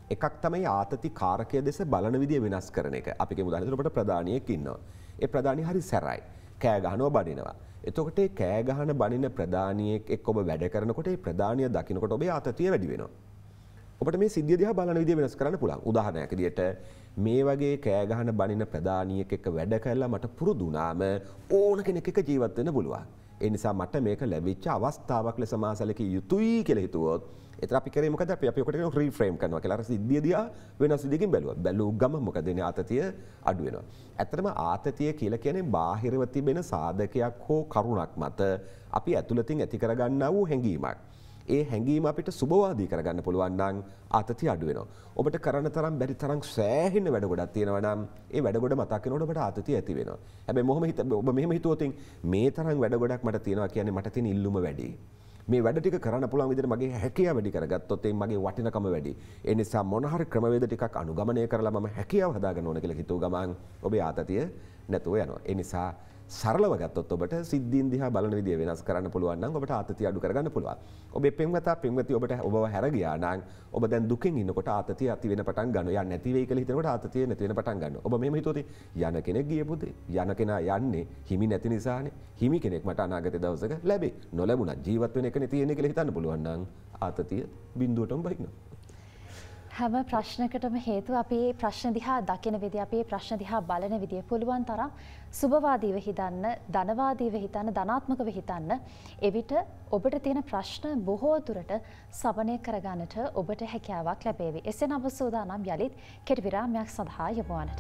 එකක් තමයි ආතති කාරකය දෙස බලන විදිය වෙනස් කරන එක. අපි කියමු උදාහරණයක් ඔබට ප්‍රධානියෙක් ඉන්නවා. ඒ ප්‍රධානිය හරි සැරයි. කෑ ගහනවා බඩිනවා. එතකොට ඒ කෑ ගහන බණින ප්‍රධානියෙක් එක්ක ඔබ වැඩ කරනකොට ඒ ප්‍රධානිය දකින්නකොට ඔබේ ආතතිය වැඩි වෙනවා. ඔබට මේ සිද්ධිය දිහා බලන විදිය වෙනස් කරන්න පුළුවන්. උදාහරණයක් විදියට මේ වගේ කෑ ගහන බණින ප්‍රධානියෙක් එක්ක වැඩ කරලා මට පුරුදු වුණාම ඕන කෙනෙක් එක්ක ජීවත් වෙන්න පුළුවන්. ඒ නිසා මට මේක ලැබිච්ච අවස්ථාවක් ලෙස මා සැලකිය යුතුයි කියලා හිතුවොත් එතන අපි කරේ මොකද අපි ඔකට කියන රීෆ්‍රේම් කරනවා කියලා. අර සිද්ධිය දිහා වෙනස් විදිහකින් බැලුවා. බැලුව ගම මොකද වෙන්නේ? ආතතිය අඩු වෙනවා. ඇත්තටම ආතතිය කියලා කියන්නේ බාහිරව තිබෙන සාධකයක් හෝ කරුණක් මත අපි ඇතුළතින් ඇති කරගන්නා වූ හැඟීමක්. ඒ හැඟීම අපිට සුබවාදී කරගන්න පුළුවන් නම් ආතතිය අඩු වෙනවා. ඔබට කරන්න තරම් බැරි තරම් සෑහෙන වැඩ ගොඩක් තියෙනවා නම් ඒ වැඩ ගොඩ මතක් වෙනකොට ඔබට ආතතිය ඇති වෙනවා. හැබැයි ඔබ මෙහෙම හිතුවොත් මේ තරම් වැඩ ගොඩක් මට තියෙනවා කියන්නේ මට තියෙන ඉල්ලුම වැඩි. මේ වැඩ ටික කරන්න පුළුවන් විදිහට මගේ හැකියාව වැඩි කරගත්තොත් මගේ වටිනකම වැඩි. ඒ නිසා මොන හරි ක්‍රමවේද ටිකක් අනුගමනය කරලා මම හැකියාව හදාගන්න ඕන කියලා හිතුව ගමන් ඔබේ ආතතිය නැතුව යනවා. ඒ නිසා සරලව ගත්තොත් ඔබට සිද්ධීන් දිහා බලන විදිය වෙනස් කරන්න පුළුවන් නම් ඔබට ආතතිය අඩු කරගන්න පුළුවන්. ඔබේ පෙම්වතා පෙම්වතිය ඔබව හැර ගියා නම් ඔබ දැන් දුකින් ඉන්නකොට ආතතිය ඇති වෙන පටන් ගන්නවා. යන්නේ නැති වෙයි කියලා හිතනකොට ආතතිය නැති වෙන පටන් ගන්නවා. ඔබ මෙහෙම හිතුවොත් යන කෙනෙක් ගියපොද යන කෙනා යන්නේ හිමි නැති නිසානේ. හිමි කෙනෙක් මට අනාගත දවසක ලැබෙයි. නොලැබුණත් ජීවත් වෙන එකනේ තියෙන්නේ කියලා හිතන්න පුළුවන් නම් ආතතිය බිඳුවටම බහිනවා. හැම ප්‍රශ්නකටම හේතුව අපි ප්‍රශ්න දිහා දකින විදිය, අපි ප්‍රශ්න දිහා බලන විදිය පුළුවන් තරම් සුබවාදීව හිතන්න, ධනවාදීව හිතන්න, ධනාත්මකව හිතන්න. එවිට ඔබට තියෙන ප්‍රශ්න බොහෝ දුරට සමනය කරගන්නට ඔබට හැකියාවක් ලැබේවි. එසේ නම් සූදානම් යලිත් කෙටි විරාමයක් සඳහා යොමු වන්නට.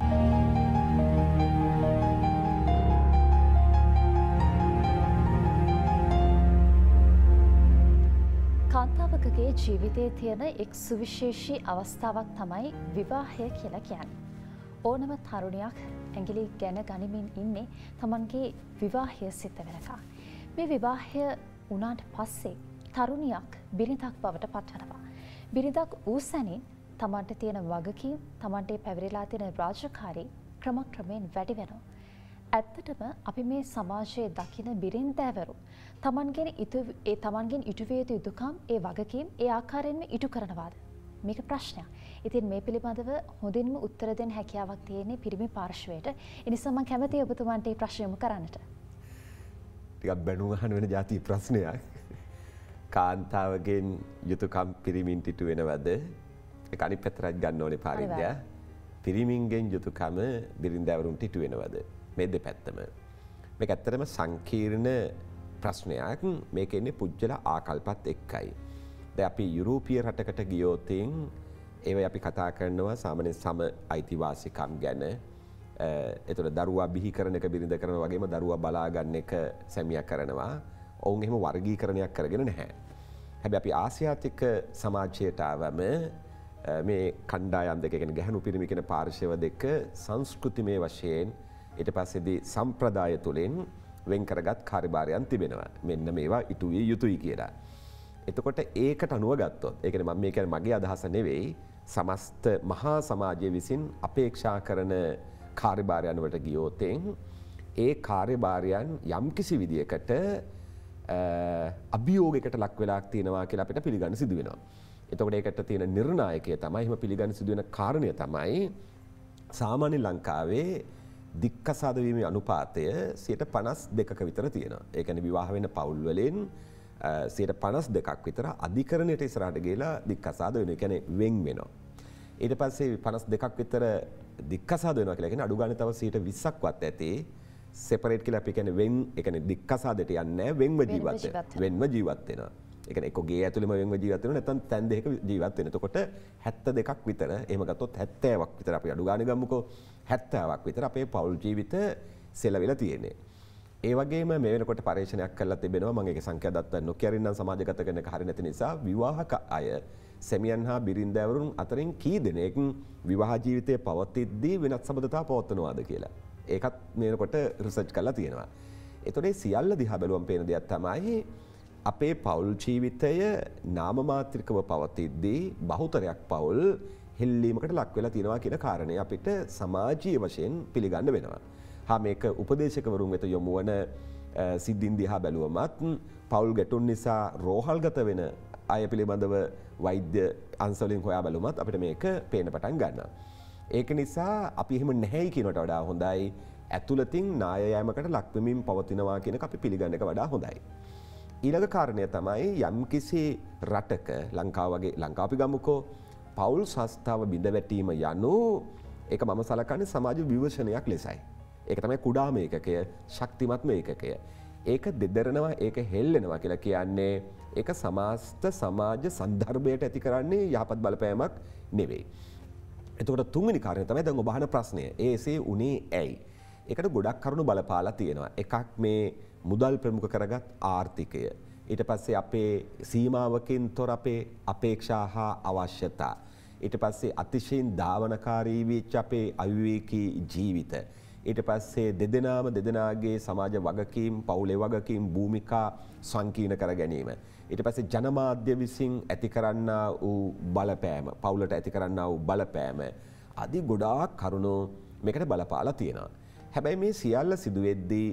කාන්තාවකගේ ජීවිතයේ තියෙන එක් සුවිශේෂී අවස්ථාවක් තමයි විවාහය කියලා කියන්නේ. ඕනම තරුණියක් ඇඟිලි ගැන ගනිමින් ඉන්නේ තමන්ගේ විවාහය සිද්ධ වෙනකන්. මේ විවාහය වුණාට පස්සේ තරුණියක් බිරිඳක් බවට පත්වනවා. බිරිඳක් වූ සැනින් තමන්ට තියෙන වගකීම්, තමන්ට පැවරිලා තියෙන රාජකාරී ක්‍රමක්‍රමයෙන් වැඩි වෙනවා. ඇත්තටම අපි මේ සමාජයේ දකින බිරින්දෑවරු තමන්ගෙන් ඉටු විය යුතු යුතුකම්, ඒ වගකීම් ඒ ආකාරයෙන්ම ඉටු කරනවාද? මේක ප්‍රශ්නයක්. ඉතින් මේ පිළිබඳව හොඳින්ම උත්තර දෙන්න හැකියාවක් තියෙන්නේ පිරිමි පාර්ශවයට. ඒ නිසා මම කැමතියි ඔබතුමන්ට මේ ප්‍රශ්න යොමු කරන්නට. ටිකක් බැනුම් අහන වෙන જાති ප්‍රශ්නයක්. කාන්තාවගෙන් යුතුකම් පිරිමින්ට ඉටු වෙනවද? ඒක අනිත් පැත්තට ගන්න ඕනේ පාරිද්දයා. පිරිමින්ගෙන් යුතුකම බිරින්දෑවරුන්ට ඉටු වෙනවද? මේ දෙපැත්තම. මේක ඇත්තටම සංකීර්ණ ප්‍රශ්නයක්. මේක ඉන්නේ පුජ්‍යල ආකල්පත් එක්කයි. දැන් අපි යුරෝපීය රටකට ගියොත් ඒවයි අපි කතා කරනවා සාමාන්‍ය සම අයිතිවාසිකම් ගැන. ඒතර දරුවා බිහි කරන එක බිරිඳ කරනවා වගේම දරුවා බලා ගන්න එක සැමියා කරනවා. ඔවුන් එහෙම වර්ගීකරණයක් කරගෙන නැහැ. හැබැයි අපි ආසියාතික සමාජයට ආවම මේ කණ්ඩායම් දෙක කියන්නේ ගැහණු පිරිමි කියන පාර්ශව දෙක සංස්කෘතිමය වශයෙන් ඊට පස්සේදී සම්ප්‍රදාය තුළින් වෙන් කරගත් කාර්යභාරයන් තිබෙනවා. මෙන්න මේවා ඉටු විය යුතුයි කියලා. එතකොට ඒකට අනුව ගත්තොත්, ඒ කියන්නේ මම මේ කියන්නේ මගේ අදහස නෙවෙයි, සමස්ත මහා සමාජය විසින් අපේක්ෂා කරන කාර්යභාරයන් වලට ගියොත් ඒ කාර්යභාරයන් යම්කිසි විදියකට අභියෝගයකට ලක් වෙලා තියෙනවා කියලා අපිට පිළිගන්න සිදු වෙනවා. එතකොට ඒකට තියෙන නිර්ණායකය තමයි, එහෙම පිළිගන්න සිදු වෙන කාරණය තමයි සාමාන්‍ය ලංකාවේ දික්කසාද වීමේ අනුපාතය 52ක විතර තියෙනවා. ඒ කියන්නේ විවාහ වෙන පවුල් වලින් 52ක් විතර අධිකරණයට ඉස්සරහට ගිහලා දික්කසාද වෙනවා. ඒ කියන්නේ වෙන් වෙනවා. ඊට පස්සේ 52ක් විතර දික්කසාද වෙනවා කියලා කියන්නේ අඩු ගානේ තව 20%ක්වත් ඇති සෙපරේට් කියලා අපි කියන්නේ වෙන්, ඒ කියන්නේ දික්කසාදයට යන්නේ නැහැ, වෙන්ව ජීවත් වෙනවා. වෙන්ව ජීවත් වෙනවා. ඒ කියන්නේ එක්ක ගේ ඇතුළේම වෙන්ව ජීවත් වෙනවා, නැත්නම් තැන් දෙකක ජීවත් වෙනවා. එතකොට 72ක් විතර, එහෙම ගත්තොත් 70ක් විතර අපි අඩු ගානේ ගමුකෝ. 70ක් විතර අපේ පෞල් ජීවිත සෙලවිලා තියෙන්නේ. ඒ වගේම මේ වෙනකොට පරීක්ෂණයක් කරලා තිබෙනවා, මම ඒකේ සංඛ්‍යා දත්ත නොකියරින්නම් සමාජගත කරන එක හරිය නැති නිසා විවාහක අය සෙමියන් හා බිරින්දෑවරුන් අතරින් කී දෙනෙක් විවාහ ජීවිතයේ පවතිද්දී වෙනත් සම්බන්ධතා පවත්වනවාද කියලා. ඒකත් මේ වෙනකොට රිසර්ච් කරලා තියෙනවා. ඒතකොට සියල්ල දිහා බැලුවම පේන දෙයක් තමයි අපේ පෞල් ජීවිතය නාම මාත්‍රිකව පවතිද්දී බහුතරයක් පෞල් හෙල්ලීමකට ලක් වෙලා තියෙනවා කියන කාරණය අපිට සමාජීය වශයෙන් පිළිගන්න වෙනවා. හා මේක උපදේශකවරුන් වෙත යොමු වන සිද්ධීන් දිහා බැලුවමත් පෞල් ගැටුම් නිසා රෝහල්ගත වෙන අය පිළිබඳව වෛද්‍ය අංශවලින් හොයා බලුමත් අපිට මේක පේන්න පටන් ගන්නවා. ඒක නිසා අපි එහෙම නැහැයි කියනට වඩා හොඳයි ඇතුළතින් නාය යෑමකට ලක්වෙමින් පවතිනවා කියන එක අපි පිළිගන්න එක වඩා හොඳයි. ඊළඟ කාරණය තමයි යම්කිසි රටක ලංකාව වගේ ලංකාව අපි ගමුකෝ පෞල් සංස්ථාව බිඳ වැටීම යනු ඒක මම සලකන්නේ සමාජ විවර්ෂණයක් ලෙසයි. ඒක තමයි කුඩාම ඒකකය ශක්තිමත්ම ඒකකය. ඒක දෙදරනවා ඒක හෙල්ලෙනවා කියලා කියන්නේ ඒක සමාජ සන්දර්භයට ඇති කරන්නේ යහපත් බලපෑමක් නෙවෙයි. එතකොට තුන්වෙනි කාරණය තමයි දැන් ඔබ අහන ප්‍රශ්නය. ඒසේ උනේ ඇයි? ඒකට ගොඩක් කරුණු බලපාලා තියෙනවා. එකක් මේ මුදල් ප්‍රමුඛ කරගත් ආර්ථිකය. ඊට පස්සේ අපේ සීමාවකින් තොර අපේ අපේක්ෂා හා අවශ්‍යතා. ඊට පස්සේ අතිශයින් ධාවනකාරී වෙච්ච අපේ අවිවේකී ජීවිත. ඊට පස්සේ දෙදෙනාගේ සමාජ වගකීම්, පවුලේ වගකීම්, භූමිකා සංකීර්ණ කර ගැනීම. ඊට පස්සේ ජනමාධ්‍ය විසින් ඇති කරන්නා වූ බලපෑම, පවුලට ඇති කරන්නා වූ බලපෑම ආදී ගොඩාක් කරුණු මේකට බලපාලා තියෙනවා. හැබැයි මේ සියල්ල සිදුවෙද්දී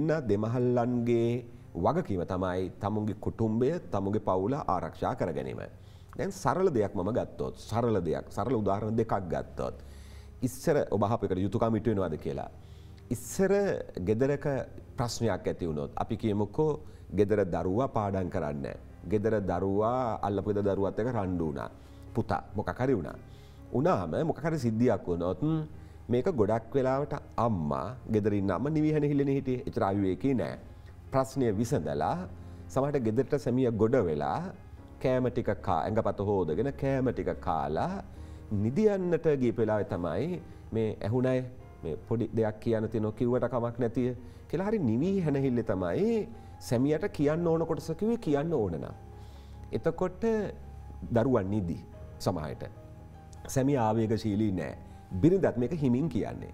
දෙමහල්ලන්ගේ වගකීම තමයි තමුන්ගේ කුටුම්බය, තමුන්ගේ පවුල ආරක්ෂා කර ගැනීම. දැන් සරල දෙයක් මම ගත්තොත්, සරල උදාහරණ දෙකක් ගත්තොත් ඉස්සර ඔබ අහපු එකට යුතුයකම් ඉටු වෙනවද කියලා. ඉස්සර ගෙදරක ප්‍රශ්නයක් ඇති වුණොත් අපි කියමුකෝ ගෙදර දරුවා පාඩම් කරන්නේ නැහැ. ගෙදර දරුවා අල්ලපු ගෙදර දරුවත් එක්ක රණ්ඩු වුණා. පුතා මොකක් හරි වුණා. උනාම මොකක් හරි සිද්ධියක් වුණොත් මේක ගොඩක් වෙලාවට අම්මා ගෙදර ඉන්න අම්මා නිවිහන හිලෙන හිටියේ. ඒතර අවිවේකී නෑ. ප්‍රශ්නය විසඳලා සමහරට ගෙදරට සැමිය ගොඩ වෙලා කෑම ටික ඇඟපත හොදගෙන කෑම ටික කාලා නිදියන්නට ගියපු වෙලාවේ තමයි මේ ඇහුණයි මේ පොඩි දෙයක් කියන්න තියෙනවා කිව්වට කමක් නැතිය කියලා හරි නිවි හැනහිල්ලේ තමයි සැමියට කියන්න ඕන කොටස කිව්වේ කියන්න ඕන නම්. එතකොට දරුවන් නිදි සමහරට. සැමියා ආවේගශීලී නෑ. බිරිඳත් මේක හිමින් කියන්නේ.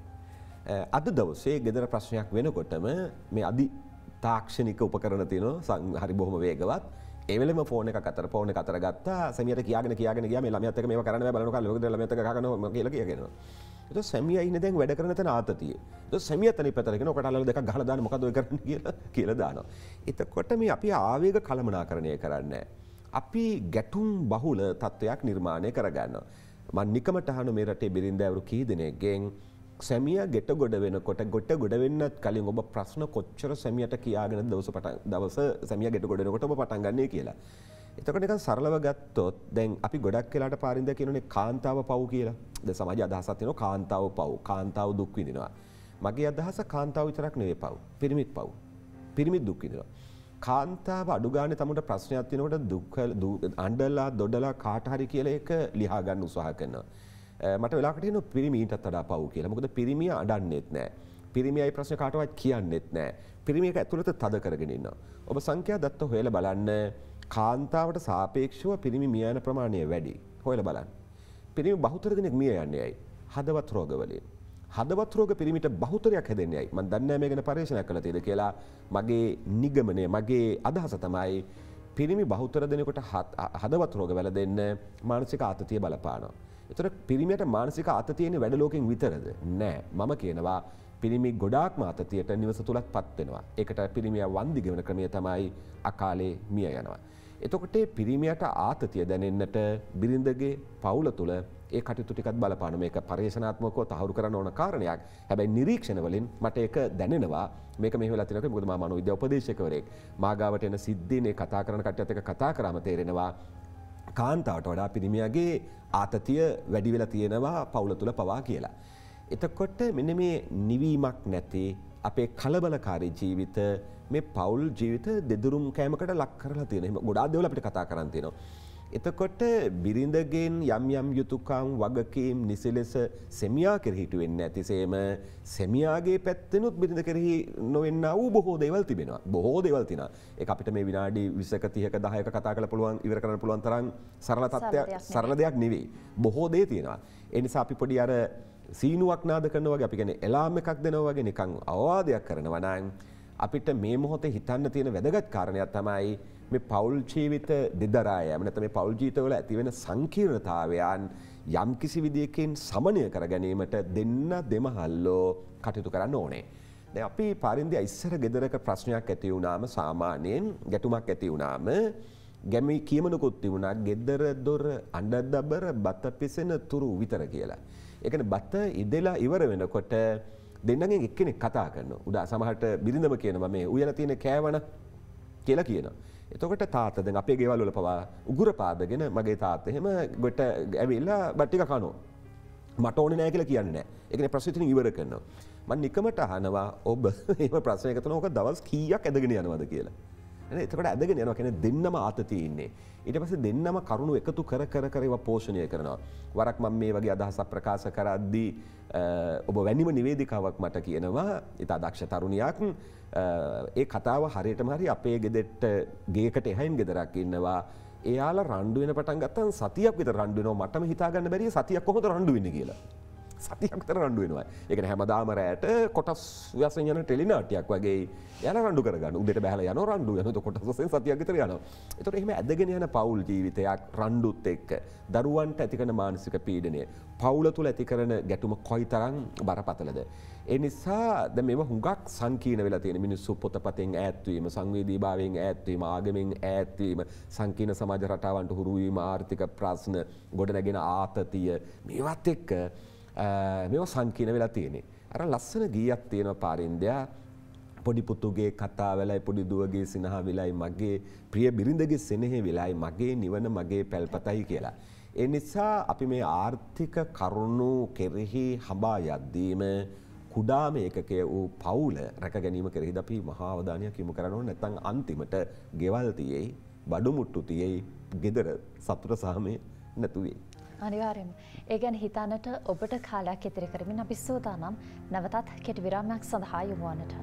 අද දවසේ ගෙදර ප්‍රශ්නයක් වෙනකොටම මේ අදි තාක්ෂණික උපකරණ තියෙනවා හරි බොහොම වේගවත්. ඒ වෙලෙම ෆෝන් එක අතර ගත්තා සැමියට කියාගෙන ගියා මේ ළමයාත් එක්ක මේව කරන්න බෑ බලනකොට ලෝකෙ ළමයාත් එක්ක කහගන්නවා කියලා කියනවා. ඒක සැමියා ඉන්නේ දැන් වැඩ කරන තැන ආතතිය. ඒක සැමියා තනිය පැතල කියන ඔකට අල්ලලා දෙකක් ගහලා දාන්න මොකද ඔය කරන්නේ කියලා දානවා. එතකොට මේ අපි ආවේග කළමනාකරණය කරන්නේ අපි ගැටුම් බහුල තත්වයක් නිර්මාණය කරගන්නවා. මම නිකමට අහන මේ රටේ බිරින්දෑවරු කී දෙනෙක්ගෙන් සැමියා ගෙට ගොඩ වෙනකොට ගොඩ වෙන්නත් කලින් ඔබ ප්‍රශ්න කොච්චර සැමියට කියාගෙන දවස සැමියා ගෙට ගොඩ වෙනකොට ඔබ පටන් ගන්නේ කියලා. එතකොට නිකන් සරලව ගත්තොත් දැන් අපි ගොඩක් වෙලාට පාරින්ද කියනෝනේ කාන්තාව පව් කියලා. දැන් සමාජ අදහසක් තියෙනවා කාන්තාව පව්, කාන්තාව දුක් විඳිනවා. මගේ අදහස කාන්තාව විතරක් නෙවෙයි පව්. පිරිමිත් පව්. පිරිමිත් දුක් විඳිනවා. කාන්තාව අඩු ගානේ තමුන්ට ප්‍රශ්නයක් තියෙනකොට දුක් අඬලා දොඩලා කාට හරි කියලා ඒක ලියා ගන්න උත්සාහ කරනවා. මට වෙලාවකට එනවා පිරිමීටත් වඩා පව් කියලා. මොකද පිරිමිය අඬන්නේත් නැහැ. පිරිමියයි ප්‍රශ්න කාටවත් කියන්නේත් නැහැ. පිරිමියක ඇතුළත තද කරගෙන ඉන්නවා. ඔබ සංඛ්‍යා දත්ත හොයලා බලන්න කාන්තාවට සාපේක්ෂව පිරිමි මිය යන ප්‍රමාණය වැඩි. හොයලා බලන්න. පිරිමි බහුතර දෙනෙක් මිය යන්නේ ඇයි? හදවත් රෝග වලින්. හදවත් රෝග පිරිමිට බහුතරයක් හැදෙන්නේ ඇයි? මම දන්නේ නැහැ මේ ගැන පරීක්ෂණයක් කළා තියෙද කියලා. මගේ නිගමනය මගේ අදහස තමයි පිරිමි බහුතර දෙනෙකුට හදවත් රෝග වැළදෙන්න මානසික ආතතිය බලපානවා. ඒතර පිරිමියට මානසික ආතතියනේ වැඩ ලෝකෙන් විතරද? නෑ. මම කියනවා පිරිමි ගොඩාක්ම ආතතියට නිවස තුලත්පත් වෙනවා. ඒකට පිරිමියා වන්දි ගෙවන ක්‍රමය තමයි අකාලේ මිය යනවා. එතකොට පිරිමියට ආතතිය දැනෙන්නට බිරිඳගේ පවුල තුල ඒ කටයුතු ටිකත් බලපාන මේක පරිශනාත්මකව තහවුරු කරන්න ඕන කාරණයක්. හැබැයි නිරීක්ෂණ වලින් මට ඒක දැනෙනවා මේක මෙහෙ වෙලා තියෙනවා මොකද මම මනෝවිද්‍යා උපදේශකවරයෙක්. මාගාවට එන සිද්ධීනේ කතා කරන කට්ටියත් එක්ක කතා කරාම තේරෙනවා කාන්තාවට වඩා පිරිමියාගේ ආතතිය වැඩි වෙලා තියෙනවා පවුල තුල පවා කියලා. එතකොට මෙන්න මේ නිවීමක් නැති අපේ කලබලකාරී ජීවිත මේ පෞල් ජීවිත දෙදුරුම් කෑමකට ලක් කරලා තියෙන. එහෙම ගොඩාක් දේවල් අපිට කතා කරන් තියෙනවා. එතකොට බිරිඳගෙන් යම් යුතුයකම් වගකීම් නිසලෙස සෙමියා කෙරෙහි හිටු වෙන්නේ නැතිසේම සෙමියාගේ පැත්තෙනුත් බිරිඳ කෙරෙහි නොවෙන්නා වූ බොහෝ දේවල් තිබෙනවා. බොහෝ දේවල් තියෙනවා. ඒක අපිට මේ විනාඩි 20ක 30ක 10ක කතා කරලා පුළුවන් ඉවර කරන්න පුළුවන් තරම් සරල දෙයක් නෙවෙයි. බොහෝ දේ තියෙනවා. ඒ නිසා අපි පොඩි අර සීනුවක් නාද කරනවා වගේ අපි කියන්නේ එලාම් එකක් දෙනවා වගේ නිකන් අවවාදයක් කරනවා නම් අපිට මේ මොහොතේ හිතන්න තියෙන වැදගත් කාරණයක් තමයි මේ පෞල් ජීවිත දෙදරා යෑම නැත්නම් මේ පෞල් ජීවිතවල ඇති වෙන සංකීර්ණතාවයන් යම් කිසි විදියකින් සමනය කර ගැනීමට දෙමහල්ලෝ කටයුතු කරන්න ඕනේ. දැන් අපි පාරින්දියා ඉස්සර ගෙදරක ප්‍රශ්නයක් ඇති වුණාම සාමාන්‍යයෙන් ගැටුමක් ඇති වුණාම ගැමි කියමනකුත් තිබුණා ගෙදර දොර අඬදබර බත පිසෙන තුරු විතර කියලා. ඒ කියන්නේ බත ඉදලා ඉවර වෙනකොට දෙන්නගෙන් එක්කෙනෙක් කතා කරනවා. උදා සමහරට බිරිඳම කියනවා මේ උයලා තියෙන කෑවන කියලා කියනවා. එතකොට තාත්තා දැන් අපේ ගෙවල් වල පවා උගුර පාදගෙන මගේ තාත්තා එහෙම ගොට ඇවිල්ලා බත් ටික කනවා. මට ඕනේ නැහැ කියලා කියන්නේ නැහැ. ඒ කියන්නේ ප්‍රශ්න ඉතින් ඉවර කරනවා. මම නිකමට අහනවා ඔබ එහෙම ප්‍රශ්නයක තුන ඔක දවස් කීයක් ඇදගෙන යනවද කියලා. නේද? එතකොට ඇදගෙන යනවා කියන්නේ දෙන්නම ආතතියේ ඉන්නේ. ඊට පස්සේ දෙන්නම කරුණු එකතු කර ඒවා පෝෂණය කරනවා. වරක් මම මේ වගේ අදහසක් ප්‍රකාශ කරද්දී ඔබ වැනිම නිවේදිකාවක් මට කියනවා ඉතා දක්ෂ තරුණියක් ඒ කතාව හරියටම හරි අපේ ගෙදරට ගේකට එහයින් ගෙදරක් ඉන්නවා. එයාලා රණ්ඩු වෙන පටන් ගත්තන් සතියක් විතර රණ්ඩු වෙනවා. මටම හිතා ගන්න බැරි සතියක් කොහොමද රණ්ඩු වෙන්නේ කියලා. සතියක් විතර රණ්ඩු වෙනවා. ඒ කියන්නේ හැමදාම රැයට කොටස් වශයෙන් යන ටෙලි නාට්‍යයක් වගේ එයාලා රණ්ඩු කරගන්න. උදේට බහලා යනවා රණ්ඩු වෙනවා. කොටස් වශයෙන් සතියක් විතර යනවා. ඒතකොට එහෙම ඇදගෙන යන පෞල් ජීවිතයක් රණ්ඩුත් එක්ක දරුවන්ට ඇති කරන මානසික පීඩනය පෞල තුල ඇති කරන ගැටුම කොයිතරම් බරපතලද. ඒ නිසා දැන් මේව හුඟක් සංකීර්ණ වෙලා තියෙන මිනිස්සු පොතපතෙන් ඈත් වීම, සංවේදීභාවයෙන් ඈත් වීම, ආගමෙන් ඈත් වීම, සංකීර්ණ සමාජ රටාවන්ට හුරු වීම, ආර්ථික ප්‍රශ්න, ගොඩනැගෙන ආතතිය මේවත් එක්ක මේවා සංකීර්ණ වෙලා තියෙන්නේ. අර ලස්සන ගීයක් තියෙනවා පාරින්දයා පොඩි පුතුගේ කතා වෙලයි පොඩි දුවගේ සිනහ වෙලයි මගේ ප්‍රිය බිරිඳගේ සෙනෙහ වෙලයි මගේ නිවන මගේ පැල්පතයි කියලා. ඒ නිසා අපි මේ ආර්ථික කරුණු කෙරෙහි හඹා යද්දීම කුඩාම ඒකකය වූ පවුල රැක ගැනීම කෙරෙහිද අපි මහා අවධානයක් යොමු කරන්න ඕනේ. නැත්නම් අන්තිමට ගෙවල් තියේයි, බඩු මුට්ටු තියේයි, ගෙදර සතුට සාමය නැතු වෙයි. අනිවාර්යයෙන්ම. ඒ ගැන හිතන්නට ඔබට කාලයක් ඉතිරි කරමින් අපි සූදානම් නැවතත් කෙටි විරාමයක් සඳහා යොමු වන්නට.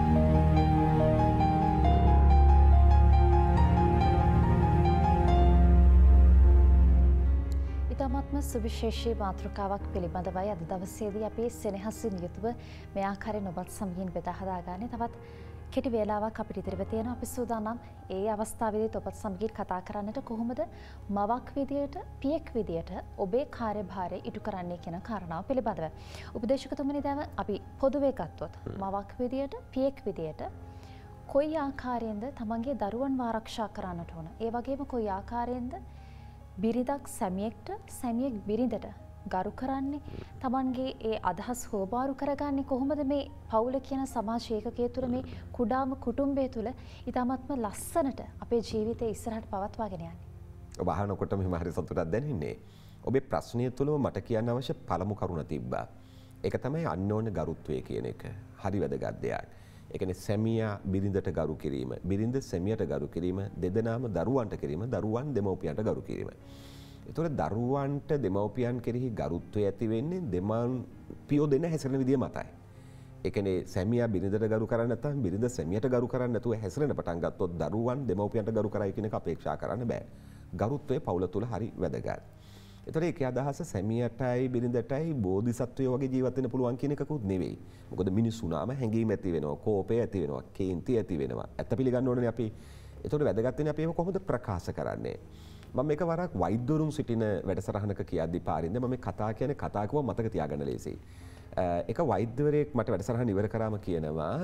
ඉතාමත්ම සුවිශේෂී මාතෘකාවක් පිළිබඳවයි අද දවසේදී අපි සෙනෙහසින් යුතුව මේ ආකාරයෙන් ඔබත් සමගින් බෙදා හදාගන්නේ. තවත් කෙටි වේලාවක් අපිට ඉතිරිව තියෙනවා. අපි සූදානම් ඒ අවස්ථාවේදීත් ඔබත් සමගින් කතා කරන්නට කොහොමද මවක් විදියට, පියෙක් විදියට ඔබේ කාර්යභාරය ඉටු කරන්නේ කියන කාරණාව පිළිබඳව. උපදේශකතුමනි දැන් අපි පොදුවේ ගත්තොත් මවක් විදියට, පියෙක් විදියට කොයි ආකාරයෙන්ද තමන්ගේ දරුවන් ආරක්ෂා කරන්නට ඕන? ඒ වගේම කොයි ආකාරයෙන්ද බිරිඳක් සැමියෙක්ට, සැමියෙක් බිරිඳට ගරු කරන්නේ, තමන්ගේ ඒ අදහස් හෝබාරු කරගන්නේ කොහොමද මේ පවුල කියන සමාජ ඒකකය තුළ මේ කුඩාම කුටුම්බය තුළ ඉතාමත්ම ලස්සනට අපේ ජීවිතය ඉස්සරහට පවත්වාගෙන යන්නේ? ඔබ අහනකොට මෙහෙම හරි සතුටක් දැනෙන්නේ. ඔබේ ප්‍රශ්නය තුළම මට කියන්න අවශ්‍ය පළමු කරුණ තිබ්බා. ඒක තමයි අන්‍යෝන්‍ය ගරුත්වය කියන එක. හරි වැදගත් දෙයක්. ඒ කියන්නේ සැමියා බිරිඳට ගරු කිරීම, බිරිඳ සැමියාට ගරු කිරීම, දෙදෙනාම දරුවන්ට කිරීම, දරුවන් දෙමව්පියන්ට ගරු කිරීම. ඒතකොට දරුවන්ට දෙමව්පියන් කෙරෙහි ගරුත්වය ඇති වෙන්නේ දෙමව්පියෝ දෙන හැසිරෙන විදිය මතයි. ඒ කියන්නේ සැමියා බිරිඳට ගරු කරන්නේ නැත්නම් බිරිඳ සැමියාට ගරු කරන්නේ නැතුව හැසිරෙන පටන් ගත්තොත් දරුවන් දෙමව්පියන්ට ගරු කරයි කියන එක අපේක්ෂා කරන්න බෑ. ගරුත්වය පවුල තුල හරි වැදගත්. ඒතර ඒකේ අදහස සැමියාටයි බිරිඳටයි බෝධිසත්වයෝ වගේ ජීවත් වෙන්න පුළුවන් කියන එකකුත් නෙවෙයි. මොකද මිනිස්සුනාම හැඟීම් ඇති වෙනවා, කෝපය ඇති වෙනවා, කේන්ති ඇති වෙනවා. ඇත්ත පිළිගන්න ඕනේ අපි. ඒතකොට වැදගත් වෙන්නේ අපි ඒක කොහොමද ප්‍රකාශ කරන්නේ? මම මේක වරක් වෛද්‍යවරුන් සිටින වැඩසටහනක කියද්දි පාරින්ද මම කතා කියන්නේ කතා කිව්ව මතක තියාගන්න ලේසියි. එක වෛද්‍යවරයෙක් මට වැඩසටහන ඉවර කරාම කියනවා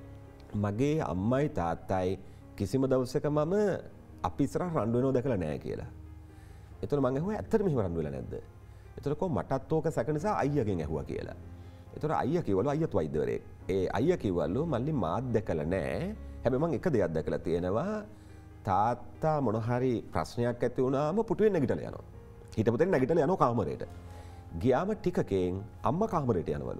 මගේ අම්මයි තාත්තයි කිසිම දවසක මම අපි ඉස්සරහ රණ්ඩු වෙනව දැකලා නැහැ කියලා. එතකොට මම ඇහුවා ඇත්තටම එහෙම රණ්ඩු වෙලා නැද්ද? එතකොට කො මටත් ඕක සැක නිසා අයියාගෙන් ඇහුවා කියලා. එතකොට අයියා කිව්වලු අයියත් වෛද්‍යවරයෙක්. ඒ අයියා කිව්වලු මල්ලි මාත් දැකලා නැහැ. හැබැයි මම එක දෙයක් දැකලා තියෙනවා තාත්තා මොන හරි ප්‍රශ්නයක් ඇති වුණාම පුටුවෙන් නැගිටලා යනවා. හිටපු තැන නැගිටලා යනවා කාමරේට. ගියාම ටිකකින් අම්මා කාමරේට යනවලු.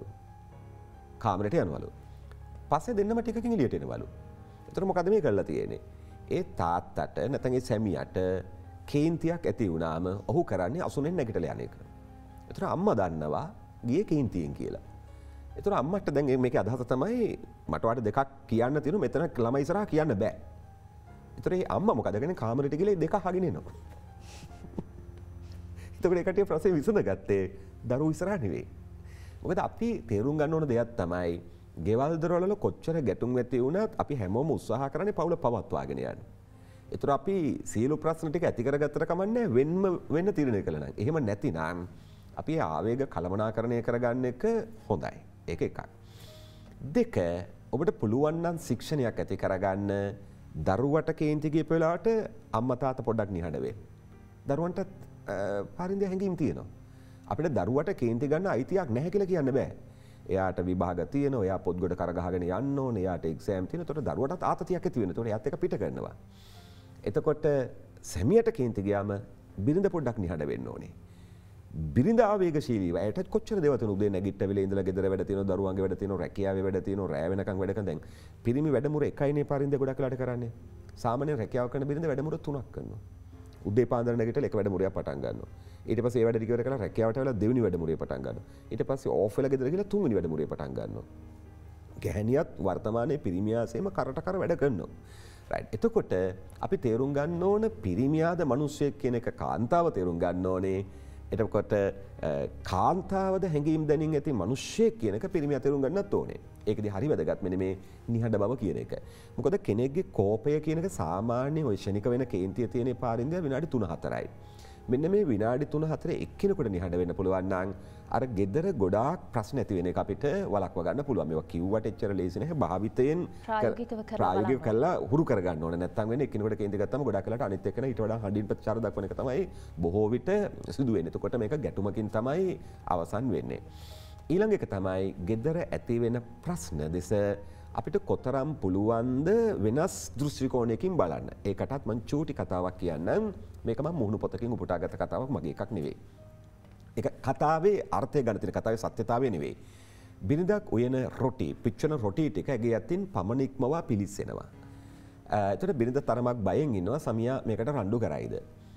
කාමරේට යනවලු. පස්සේ දෙන්නම ටිකකින් එළියට එනවලු. එතකොට මොකද මේ කරලා තියෙන්නේ? ඒ තාත්තට නැත්නම් ඒ සැමියාට කේන්තියක් ඇති වුණාම ඔහු කරන්නේ අසුනෙන් නැගිටලා යන එක. එතකොට අම්මා දන්නවා ගියේ කේන්තියෙන් කියලා. එතකොට අම්මට දැන් මේකේ අදහස තමයි මට වාට දෙකක් කියන්න තියෙනවා මෙතන ළමයි ඉස්සරහා කියන්න බෑ. එතකොට ඒ අම්මා මොකද කරන්නේ කාමරේට ගිහලා දෙක අහගෙන එනවා. එතකොට ඒකට ප්‍රශ්නේ විසඳගත්තේ දරුවෝ ඉස්සරහා නෙවෙයි. මොකද අපි තේරුම් ගන්න ඕන දෙයක් තමයි ගෙවල් දොරවල කොච්චර ගැටුම් ඇති වුණත් අපි හැමෝම උත්සාහ කරන්නේ පවුල පවත්වාගෙන යන්න. ඒතර අපි සියලු ප්‍රශ්න ටික ඇති කරගත්තට කමන්නේ වෙන්න තීරණය කළා නම්. එහෙම නැතිනම් අපි ආවේග කළමනාකරණය කරගන්න එක හොඳයි. ඒක එකක්. දෙක ඔබට පුළුවන් නම් ශික්ෂණයක් ඇති කරගන්න දරුවට කේන්ති ගියපු වෙලාවට අම්මා තාත්තා පොඩ්ඩක් නිහඬ වෙන්න. දරුවන්ටත් පාරින්දේ හැංගීම් තියෙනවා. අපිට දරුවට කේන්ති ගන්න අයිතියක් නැහැ කියලා කියන්න බෑ. එයාට විභාග තියෙනවා, එයා පොත් ගොඩ කරගහගෙන යන්න ඕනේ, එයාට එක්සෑම් තියෙනවා. ඒතකොට දරුවටත් ආතතියක් ඇති වෙනවා. ඒතකොට එයාත් එක පිට කරනවා. එතකොට සැමියට කේන්ති ගියාම බිරිඳ පොඩ්ඩක් නිහඬ වෙන්න ඕනේ. බිරිඳ ආවේගශීලීව ඇයට කොච්චර දේවල් තියෙනවද? උදේ නැගිට්ට වෙලේ ඉඳලා ගෙදර වැඩ තියෙනවා, දරුවන්ගේ වැඩ තියෙනවා, රැකියාවේ වැඩ තියෙනවා, රෑ වෙනකන් වැඩ කරන. දැන් පිරිමි වැඩමුර එකයිනේ පාරින්දේ ගොඩක් වෙලාට කරන්නේ. සාමාන්‍යයෙන් රැකියාව කරන බිරිඳ වැඩමුර 3ක් කරනවා. උදේ පාන්දර නැගිටලා එක වැඩමුරයක් පටන් ගන්නවා. ඊට පස්සේ ඒ වැඩ ටික ඉවර කරලා රැකියාවට වෙලා දෙවෙනි වැඩමුරේ පටන් ගන්නවා. ඊට පස්සේ ඕෆ් වෙලා ගෙදර ගිහලා තුන්වෙනි වැඩමුරේ පටන් ගන්නවා. ගැහණියත් වර්තමානයේ පිරිමියාසෙම කරට කර වැඩ කරනවා. රයිට්. එතකොට අපි තේරුම් ගන්න ඕන පිරිමියාද මිනිස්සෙක් කියන එක කාන්තාව තේරුම් ගන්න ඕනේ. එතකොට කාන්තාවද හැඟීම් දැනින් ඇති මිනිස්සෙක් කියන එක පිරිමියා තේරුම් ගන්නත් ඕනේ. ඒකදී හරි වැදගත් මෙන්න මේ නිහඬ බව කියන එක. මොකද කෙනෙක්ගේ කෝපය කියන එක සාමාන්‍ය ඔය ෂණික වෙන කේන්තිය තියෙන පාරින්දය විනාඩි 3-4යි. මෙන්න මේ විනාඩි 3-4 එක්කෙනෙකුට නිහඬ වෙන්න පුළුවන් නම් අර gedara ගොඩාක් ප්‍රශ්න ඇති වෙන එක අපිට වළක්ව ගන්න පුළුවන්. මේවා කිව්වට එච්චර ලේසි නැහැ. භාවිතයෙන් ප්‍රායෝගිකව කරලා හුරු කර ගන්න ඕනේ. නැත්නම් වෙන්නේ එක්කෙනෙකුට කේන්ති ගත්තම ගොඩක් වෙලාට අනිත් එක්කෙනා ඊට වඩා හඬින් ප්‍රතිචාර දක්වන එක තමයි බොහෝ විට සිදු වෙන්නේ. එතකොට මේක ගැටුමකින් තමයි අවසන් වෙන්නේ. ඊළඟ එක තමයි gedara ඇති වෙන ප්‍රශ්න දෙස අපිට කොතරම් පුළුවන්ද වෙනස් දෘෂ්ටි කෝණයකින් බලන්න. ඒකටත් මම චූටි කතාවක් කියන්නම්. මේක මම මුහුණු පොතකින් උපුටාගත් කතාවක්, මගේ එකක් නෙවෙයි. ඒක කතාවේ අර්ථය ගන්න තියෙන කතාවේ සත්‍යතාවය නෙවෙයි. බිරිඳක් උයන රොටි, පිච්චෙන රොටි ටික ඇගේ අතින් පමණික්මවා පිලිස්සෙනවා. එතකොට බිරිඳ තරමක් බයෙන් ඉන්නවා සමියා මේකට රණ්ඩු කරයිද.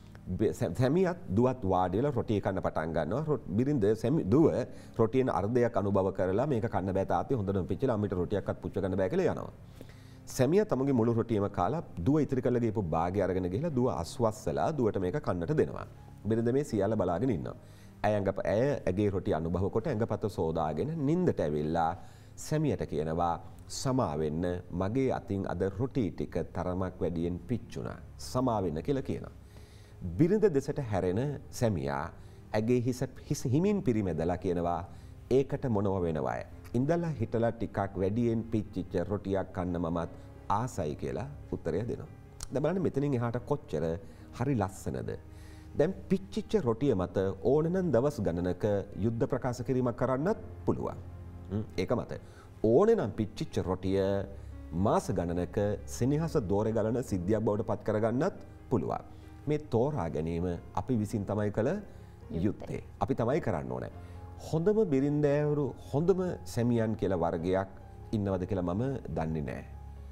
සැමියත් දුවත් වාඩි වෙලා රොටි කන්න පටන් ගන්නවා. බිරිඳ දුව රොටියෙන් අර්ධයක් අනුභව කරලා මේක කන්න බෑ තාත්තේ, හොඳටම පිච්චිලා අම්මිට රොටියක්වත් පුච්ච ගන්න බෑ කියලා යනවා. සැමියා තමගේ මුළු රොටියම කාලා දුව ඉතිරි කරලා ගිහපු භාගය අරගෙන ගිහලා දුව අස්වස්සලා දුවට මේක කන්නට දෙනවා. බිරිඳ මේ සියල්ල බලාගෙන ඉන්නවා. ඇය ඇගේ රොටි අනුභව කොට ඇඟපත සෝදාගෙන නින්දට ඇවිල්ලා සැමියට කියනවා සමා වෙන්න, මගේ අතින් අද රොටි ටික තරමක් වැඩියෙන් පිච්චුණා, සමා වෙන්න කියලා කියනවා. බිරිඳ දෙසට හැරෙන සැමියා ඇගේ හිස හිමින් පිරිමැදලා කියනවා ඒකට මොනව වෙනවද? ඉඳලා හිටලා ටිකක් වැඩියෙන් පිච්චිච්ච රොටියක් කන්න මමත් ආසයි කියලා උත්තරය දෙනවා. දැන් බලන්න මෙතනින් එහාට කොච්චර හරි ලස්සනද. දැන් පිච්චිච්ච රොටිය මත ඕනනම් දවස් ගණනක යුද්ධ ප්‍රකාශ කිරීමක් කරන්නත් පුළුවන්. ඒක මත ඕනනම් පිච්චිච්ච රොටිය මාස ගණනක සෙනෙහස දෝරේ ගලන සිද්ධියක් බවට පත් කරගන්නත් පුළුවන්. මේ තෝරා ගැනීම අපි විසින් තමයි කළ යුත්තේ. අපි තමයි කරන්න ඕනේ. හොඳම බිරින්දෑවරු, හොඳම සැමියන් කියලා වර්ගයක් ඉන්නවද කියලා මම දන්නේ නැහැ.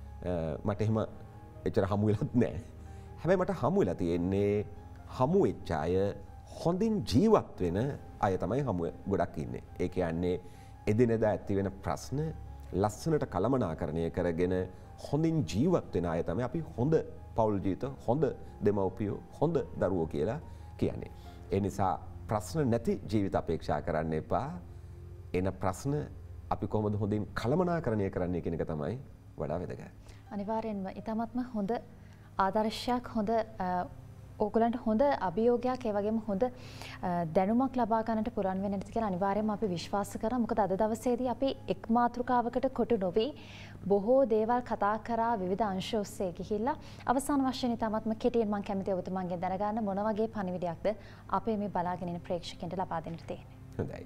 මට එහෙම එච්චර හමු වෙලත් නැහැ. හැබැයි මට හමු වෙලා තියෙන්නේ හමු වෙච්ච අය හොඳින් ජීවත් වෙන අය තමයි හමු ගොඩක් ඉන්නේ. ඒ කියන්නේ එදිනෙදා ඇති වෙන ප්‍රශ්න ලස්සනට කළමනාකරණය කරගෙන හොඳින් ජීවත් වෙන අය තමයි අපි හොඳ පවුල් ජීවිත, හොඳ දෙමව්පියෝ, හොඳ දරුවෝ කියලා කියන්නේ. ඒ නිසා ප්‍රශ්න නැති ජීවිත අපේක්ෂා කරන්න එපා. එන ප්‍රශ්න අපි කොහොමද හොඳින් කළමනාකරණය කරන්නේ කියන එක තමයි වඩා වැදගත්. අනිවාර්යෙන්ම ඊටමත්ම හොඳ ආදර්ශයක්, හොඳ ඕගලන්ට හොඳ අභියෝගයක්, ඒ වගේම හොඳ දැනුමක් ලබා ගන්නට පුරන් වෙන්න ඇති කියලා අනිවාර්යයෙන්ම අපි විශ්වාස කරා. මොකද අද දවසේදී අපි එක් මාතෘකාවකට කොටු නොවි බොහෝ දේවල් කතා කරා, විවිධ අංශ ඔස්සේ ගිහිල්ලා අවසාන වශයෙන් ඊටමත්ම කෙටියෙන් මම කැමතියි ඔබතුමන්ගෙන් දැනගන්න මොන වගේ පණිවිඩයක්ද අපේ මේ බලාගෙන ඉන්න ප්‍රේක්ෂකයන්ට ලබා දෙන්නට තියෙන්නේ. හොඳයි.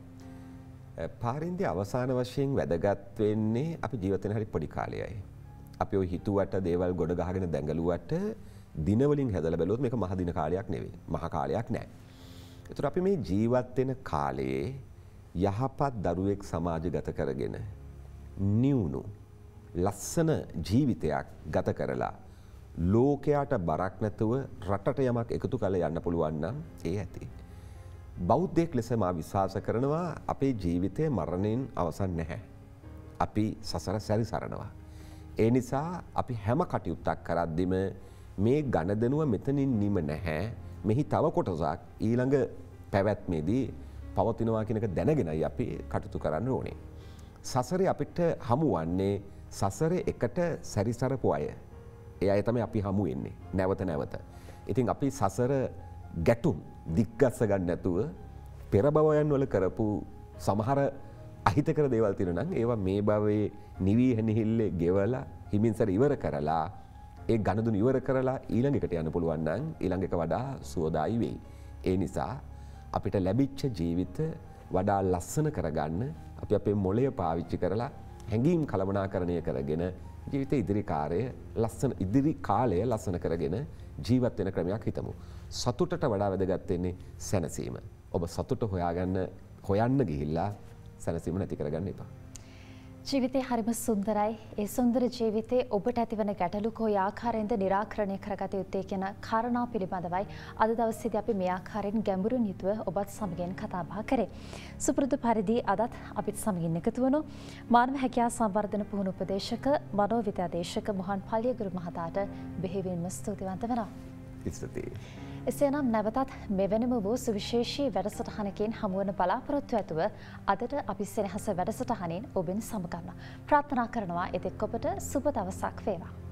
පාරින්දේ අවසාන වශයෙන් වැදගත් වෙන්නේ අපි ජීවත් වෙන හරි පොඩි කාලයයි. අපි ඔය හිතුවට දේවල් ගොඩ ගහගෙන දැඟලුවට දිනවලින් හැදලා බැලුවොත් මේක මහ දින කාලයක් නෙවෙයි. මහ කාලයක් නෑ. ඒතර අපි මේ ජීවත් වෙන කාලයේ යහපත් දරුවෙක් සමාජගත කරගෙන නිවුණු ලස්සන ජීවිතයක් ගත කරලා ලෝකයට බරක් නැතුව රටට යමක් එකතු කරලා යන්න පුළුවන් නම් ඒ ඇති. බෞද්ධයෙක් ලෙස මා විශ්වාස කරනවා අපේ ජීවිතය මරණයෙන් අවසන් නැහැ. අපි සසර සැරිසරනවා. ඒ නිසා අපි හැම කටයුත්තක් කරද්දිම මේ ගණදෙනුව මෙතනින් නිම නැහැ. මෙහි තව කොටසක් ඊළඟ පැවැත්මේදී පවතිනවා කියන එක දැනගෙනයි අපි කටයුතු කරන්න ඕනේ. සසරේ අපිට හමු වන්නේ සසරේ එකට සැරිසරපු අය. ඒ අය තමයි අපි හමු වෙන්නේ නැවත නැවත. ඉතින් අපි සසර ගැටුම් දික්ගස්ස ගන්න නැතුව පෙර භවයන් වල කරපු සමහර අහිතකර දේවල් තියෙනවා නම් ඒවා මේ භවයේ නිවි හැනිහිල්ලේ ගෙවලා හිමින්සර ඉවර කරලා ඒ ගණදුන ඉවර කරලා ඊළඟ එකට යන්න පුළුවන් නම් ඊළඟ එක වඩා සුවදායි වෙයි. ඒ නිසා අපිට ලැබිච්ච ජීවිත වඩා ලස්සන කරගන්න අපි අපේ මොළය පාවිච්චි කරලා හැඟීම් කළමනාකරණය කරගෙන ජීවිත ඉදිරි කාලය ලස්සන කරගෙන ජීවත් වෙන ක්‍රමයක් හිතමු. සතුටට වඩා වැදගත් වෙන්නේ සැනසීම. ඔබ සතුට හොයන්න ගිහිල්ලා සැනසීම නැති කරගන්න එපා. ජීවිතේ හරිම සුන්දරයි. ඒ සුන්දර ජීවිතේ ඔබට ඇතිවන ගැටලු කොයි ආකාරයෙන්ද निराකරණය කරගත යුත්තේ කියන කාරණා පිළිබඳවයි අද දවසේදී අපි මේ ආකාරයෙන් ගැඹුරින් යුතුව ඔබත් සමගින් කතා බහ කරේ. සුපුරුදු පරිදි අදත් අපිත් සමගින් එකතු වුණු මානව හැකියා සංවර්ධන පුහුණු උපදේශක මනෝවිද්‍යාදේශක මොහන් පල්ලියගුරු මහතාට බෙහෙවින්ම ස්තුතිවන්ත වෙනවා. ස්තුතියි. එසේනම් නැවතත් මෙවැනිම වූ සුවිශේෂී වැඩසටහනකින් හමුවන බලාපොරොත්තු ඇතුව අදට අපි සෙනෙහස වැඩසටහනින් ඔබෙන් සමගන්න ප්‍රාර්ථනා කරනවා. එතෙක් ඔබට සුබ දවසක් වේවා.